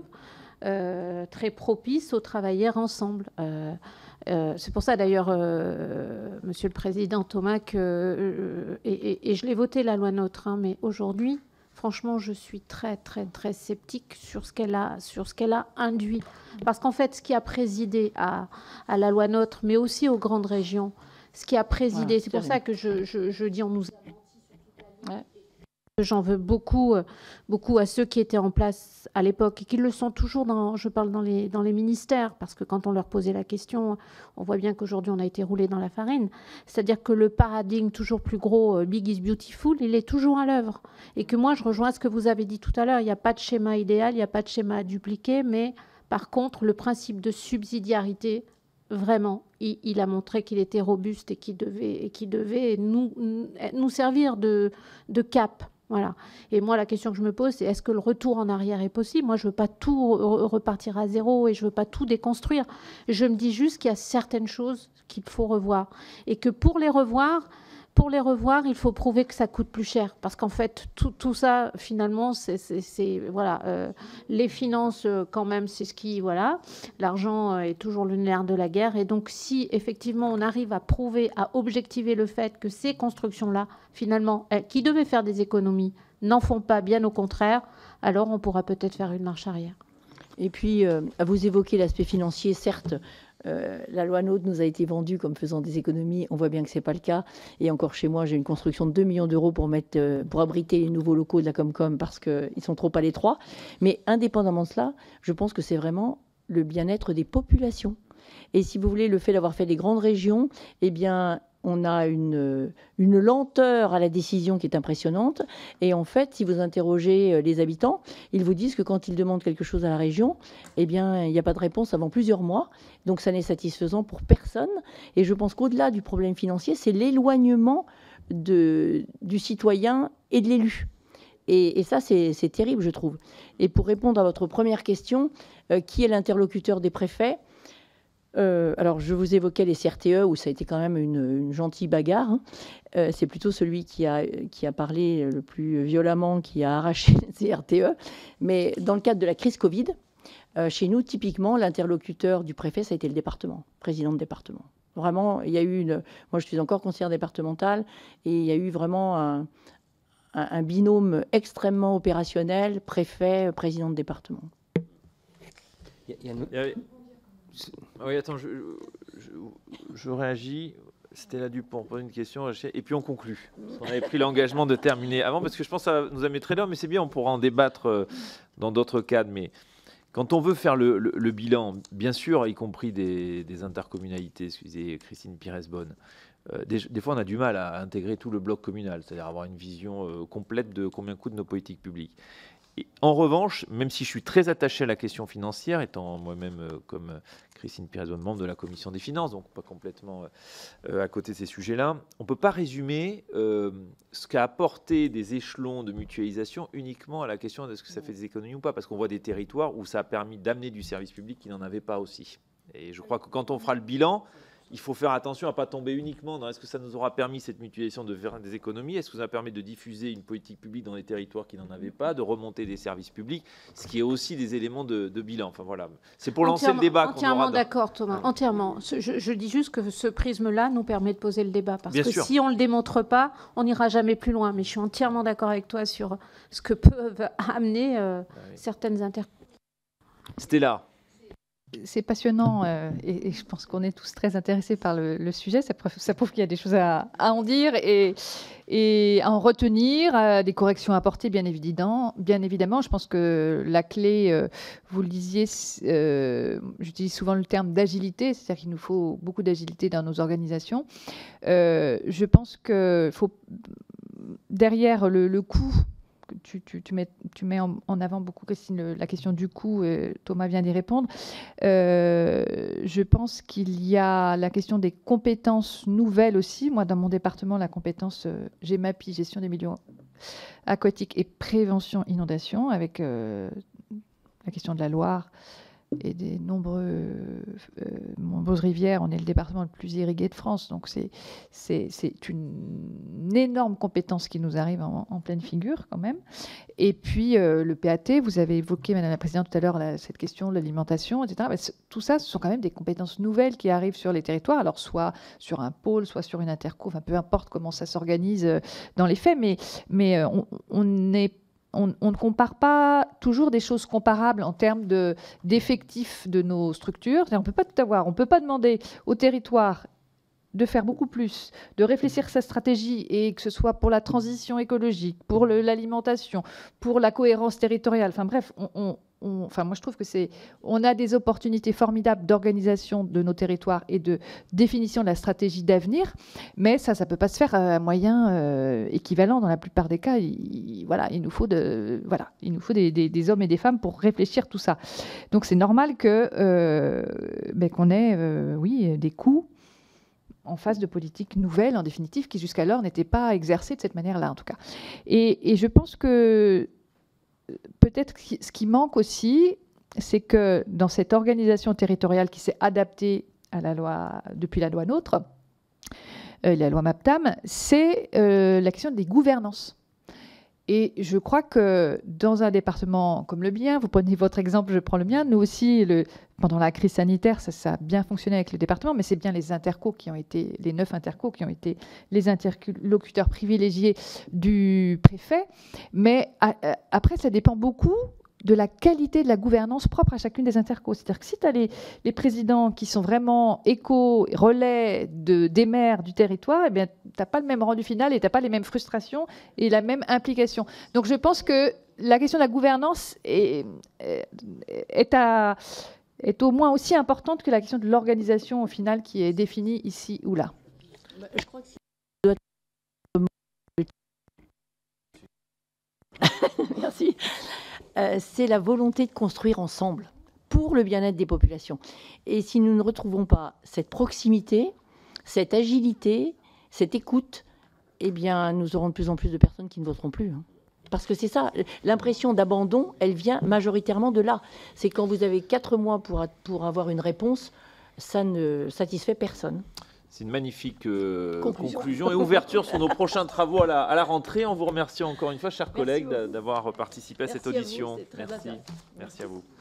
euh, très propice au travailler ensemble. Euh, euh, C'est pour ça, d'ailleurs, euh, Monsieur le Président Thomas, que, euh, et, et, et je l'ai voté, la loi NOTRe, hein, mais aujourd'hui, franchement, je suis très, très, très sceptique sur ce qu'elle a, sur ce qu'elle a induit. Parce qu'en fait, ce qui a présidé à, à la loi NOTRe, mais aussi aux grandes régions, ce qui a présidé, voilà, c'est pour ça que je, je, je dis on nous a menti. Ouais. J'en veux beaucoup, beaucoup à ceux qui étaient en place à l'époque et qui le sont toujours, dans, je parle dans les, dans les ministères, parce que quand on leur posait la question, on voit bien qu'aujourd'hui on a été roulé dans la farine. C'est-à-dire que le paradigme toujours plus gros, big is beautiful, il est toujours à l'œuvre. Et que moi je rejoins ce que vous avez dit tout à l'heure, il n'y a pas de schéma idéal, il n'y a pas de schéma à dupliquer, mais par contre le principe de subsidiarité, vraiment, il, il a montré qu'il était robuste et qu'il devait, et qu'il devait nous, nous servir de, de cap. Voilà. Et moi, la question que je me pose, c'est est-ce que le retour en arrière est possible? Moi, je ne veux pas tout repartir à zéro et je ne veux pas tout déconstruire. Je me dis juste qu'il y a certaines choses qu'il faut revoir. Et que pour les revoir, pour les revoir, il faut prouver que ça coûte plus cher. Parce qu'en fait, tout, tout ça, finalement, c'est... Voilà, euh, les finances, quand même, c'est ce qui... Voilà, l'argent est toujours le nerf de la guerre. Et donc, si, effectivement, on arrive à prouver, à objectiver le fait que ces constructions-là, finalement, elles, qui devaient faire des économies, n'en font pas, bien au contraire, alors on pourra peut-être faire une marche arrière. Et puis, euh, à vous évoquer l'aspect financier, certes, Euh, la loi NOTRe nous a été vendue comme faisant des économies. On voit bien que ce n'est pas le cas. Et encore chez moi, j'ai une construction de deux millions d'euros pour, mettre, euh, pour abriter les nouveaux locaux de la Comcom parce qu'ils sont trop à l'étroit. Mais indépendamment de cela, je pense que c'est vraiment le bien-être des populations. Et si vous voulez, le fait d'avoir fait des grandes régions, eh bien, on a une, une lenteur à la décision qui est impressionnante. Et en fait, si vous interrogez les habitants, ils vous disent que quand ils demandent quelque chose à la région, eh bien, il n'y a pas de réponse avant plusieurs mois. Donc, ça n'est satisfaisant pour personne. Et je pense qu'au-delà du problème financier, c'est l'éloignement du citoyen et de l'élu. Et, et ça, c'est terrible, je trouve. Et pour répondre à votre première question, euh, qui est l'interlocuteur des préfets ? Euh, alors, je vous évoquais les C R T E, où ça a été quand même une, une gentille bagarre. Hein. Euh, c'est plutôt celui qui a, qui a parlé le plus violemment, qui a arraché les C R T E. Mais dans le cadre de la crise Covid, euh, chez nous, typiquement, l'interlocuteur du préfet, ça a été le département, président de département. Vraiment, il y a eu une... Moi, je suis encore conseillère départementale, et il y a eu vraiment un, un, un binôme extrêmement opérationnel, préfet, président de département. Il y a- il y a une- Il y avait- Oui, attends, je, je, je réagis. Stella Dupont pose une question et puis on conclut. On avait pris l'engagement de terminer avant parce que je pense que ça nous a mis très l'heure, mais c'est bien, on pourra en débattre dans d'autres cadres. Mais quand on veut faire le, le, le bilan, bien sûr, y compris des, des intercommunalités, excusez Christine Pires-Bonne, euh, des, des fois on a du mal à intégrer tout le bloc communal, c'est-à-dire avoir une vision euh, complète de combien coûtent nos politiques publiques. Et en revanche, même si je suis très attaché à la question financière, étant moi-même euh, comme euh, Christine Pires-Bonne, membre de la Commission des Finances, donc pas complètement euh, à côté de ces sujets-là, on ne peut pas résumer euh, ce qu'a apporté des échelons de mutualisation uniquement à la question de ce que ça fait des économies ou pas, parce qu'on voit des territoires où ça a permis d'amener du service public qui n'en avait pas aussi. Et je crois que quand on fera le bilan, il faut faire attention à ne pas tomber uniquement dans est-ce que ça nous aura permis, cette mutualisation, de faire des économies, est-ce que ça nous a permis de diffuser une politique publique dans les territoires qui n'en avaient pas, de remonter des services publics, ce qui est aussi des éléments de, de bilan. Enfin voilà, c'est pour lancer le débat. Entièrement qu'on aura d'accord, Thomas, entièrement. Je, je dis juste que ce prisme-là nous permet de poser le débat, parce Bien que sûr. si on ne le démontre pas, on n'ira jamais plus loin. Mais je suis entièrement d'accord avec toi sur ce que peuvent amener euh, Ah oui. certaines inter... Stella. C'est passionnant euh, et, et je pense qu'on est tous très intéressés par le, le sujet. Ça prouve, ça prouve qu'il y a des choses à, à en dire et, et à en retenir, à des corrections à apporter, bien évidemment. Bien évidemment, je pense que la clé, euh, vous le disiez, euh, j'utilise souvent le terme d'agilité, c'est-à-dire qu'il nous faut beaucoup d'agilité dans nos organisations. Euh, je pense qu'il faut, derrière le, le coût, Tu, tu, tu, mets, tu mets en, en avant beaucoup, Christine, le, la question du coût. Euh, Thomas vient d'y répondre. Euh, je pense qu'il y a la question des compétences nouvelles aussi. Moi, dans mon département, la compétence euh, GEMAPI, gestion des milieux aquatiques et prévention inondation, avec euh, la question de la Loire et des nombreux, euh, nombreuses rivières. On est le département le plus irrigué de France, donc c'est, c'est, c'est une, une énorme compétence qui nous arrive en, en pleine figure quand même. Et puis euh, le P A T, vous avez évoqué, Madame la Présidente, tout à l'heure, la, cette question de l'alimentation, et cetera. Ben, tout ça, ce sont quand même des compétences nouvelles qui arrivent sur les territoires, alors soit sur un pôle, soit sur une interco, enfin peu importe comment ça s'organise euh, dans les faits, mais, mais euh, on, on est On, on ne compare pas toujours des choses comparables en termes de, d'effectifs de nos structures. On ne peut pas tout avoir. On ne peut pas demander au territoire de faire beaucoup plus, de réfléchir sa stratégie, et que ce soit pour la transition écologique, pour le, l'alimentation, pour la cohérence territoriale. Enfin bref, on, on, on, enfin moi je trouve que c'est, on a des opportunités formidables d'organisation de nos territoires et de définition de la stratégie d'avenir, mais ça, ça peut pas se faire à moyens euh, équivalents dans la plupart des cas. Il, voilà, il nous faut de, voilà, il nous faut des, des, des hommes et des femmes pour réfléchir tout ça. Donc c'est normal que, euh, ben, qu'on ait, euh, oui, des coûts en face de politiques nouvelles, en définitive, qui jusqu'alors n'étaient pas exercées de cette manière-là, en tout cas. Et, et je pense que peut-être ce qui manque aussi, c'est que dans cette organisation territoriale qui s'est adaptée à la loi, depuis la loi NOTRe, euh, la loi MAPTAM, c'est euh, la question des gouvernances. Et je crois que dans un département comme le mien, vous prenez votre exemple, je prends le mien, nous aussi, le, pendant la crise sanitaire, ça, ça a bien fonctionné avec le département, mais c'est bien les intercos qui ont été, les neuf intercos qui ont été les interlocuteurs privilégiés du préfet. Mais à, à, après, ça dépend beaucoup de la qualité de la gouvernance propre à chacune des intercos. C'est-à-dire que si tu as les, les présidents qui sont vraiment échos, relais de, des maires du territoire, eh bien, tu n'as pas le même rendu final et tu n'as pas les mêmes frustrations et la même implication. Donc je pense que la question de la gouvernance est, est, à, est au moins aussi importante que la question de l'organisation au final qui est définie ici ou là. Je crois que si... Merci. Euh, c'est la volonté de construire ensemble pour le bien-être des populations. Et si nous ne retrouvons pas cette proximité, cette agilité, cette écoute, eh bien, nous aurons de plus en plus de personnes qui ne voteront plus. Hein. Parce que c'est ça, l'impression d'abandon, elle vient majoritairement de là. C'est quand vous avez quatre mois pour, pour avoir une réponse, ça ne satisfait personne. C'est une magnifique euh, conclusion. conclusion et ouverture sur nos prochains travaux à la, à la rentrée. En vous remerciant encore une fois, chers collègues, d'avoir participé à Merci cette audition. à vous, Merci. Merci à vous.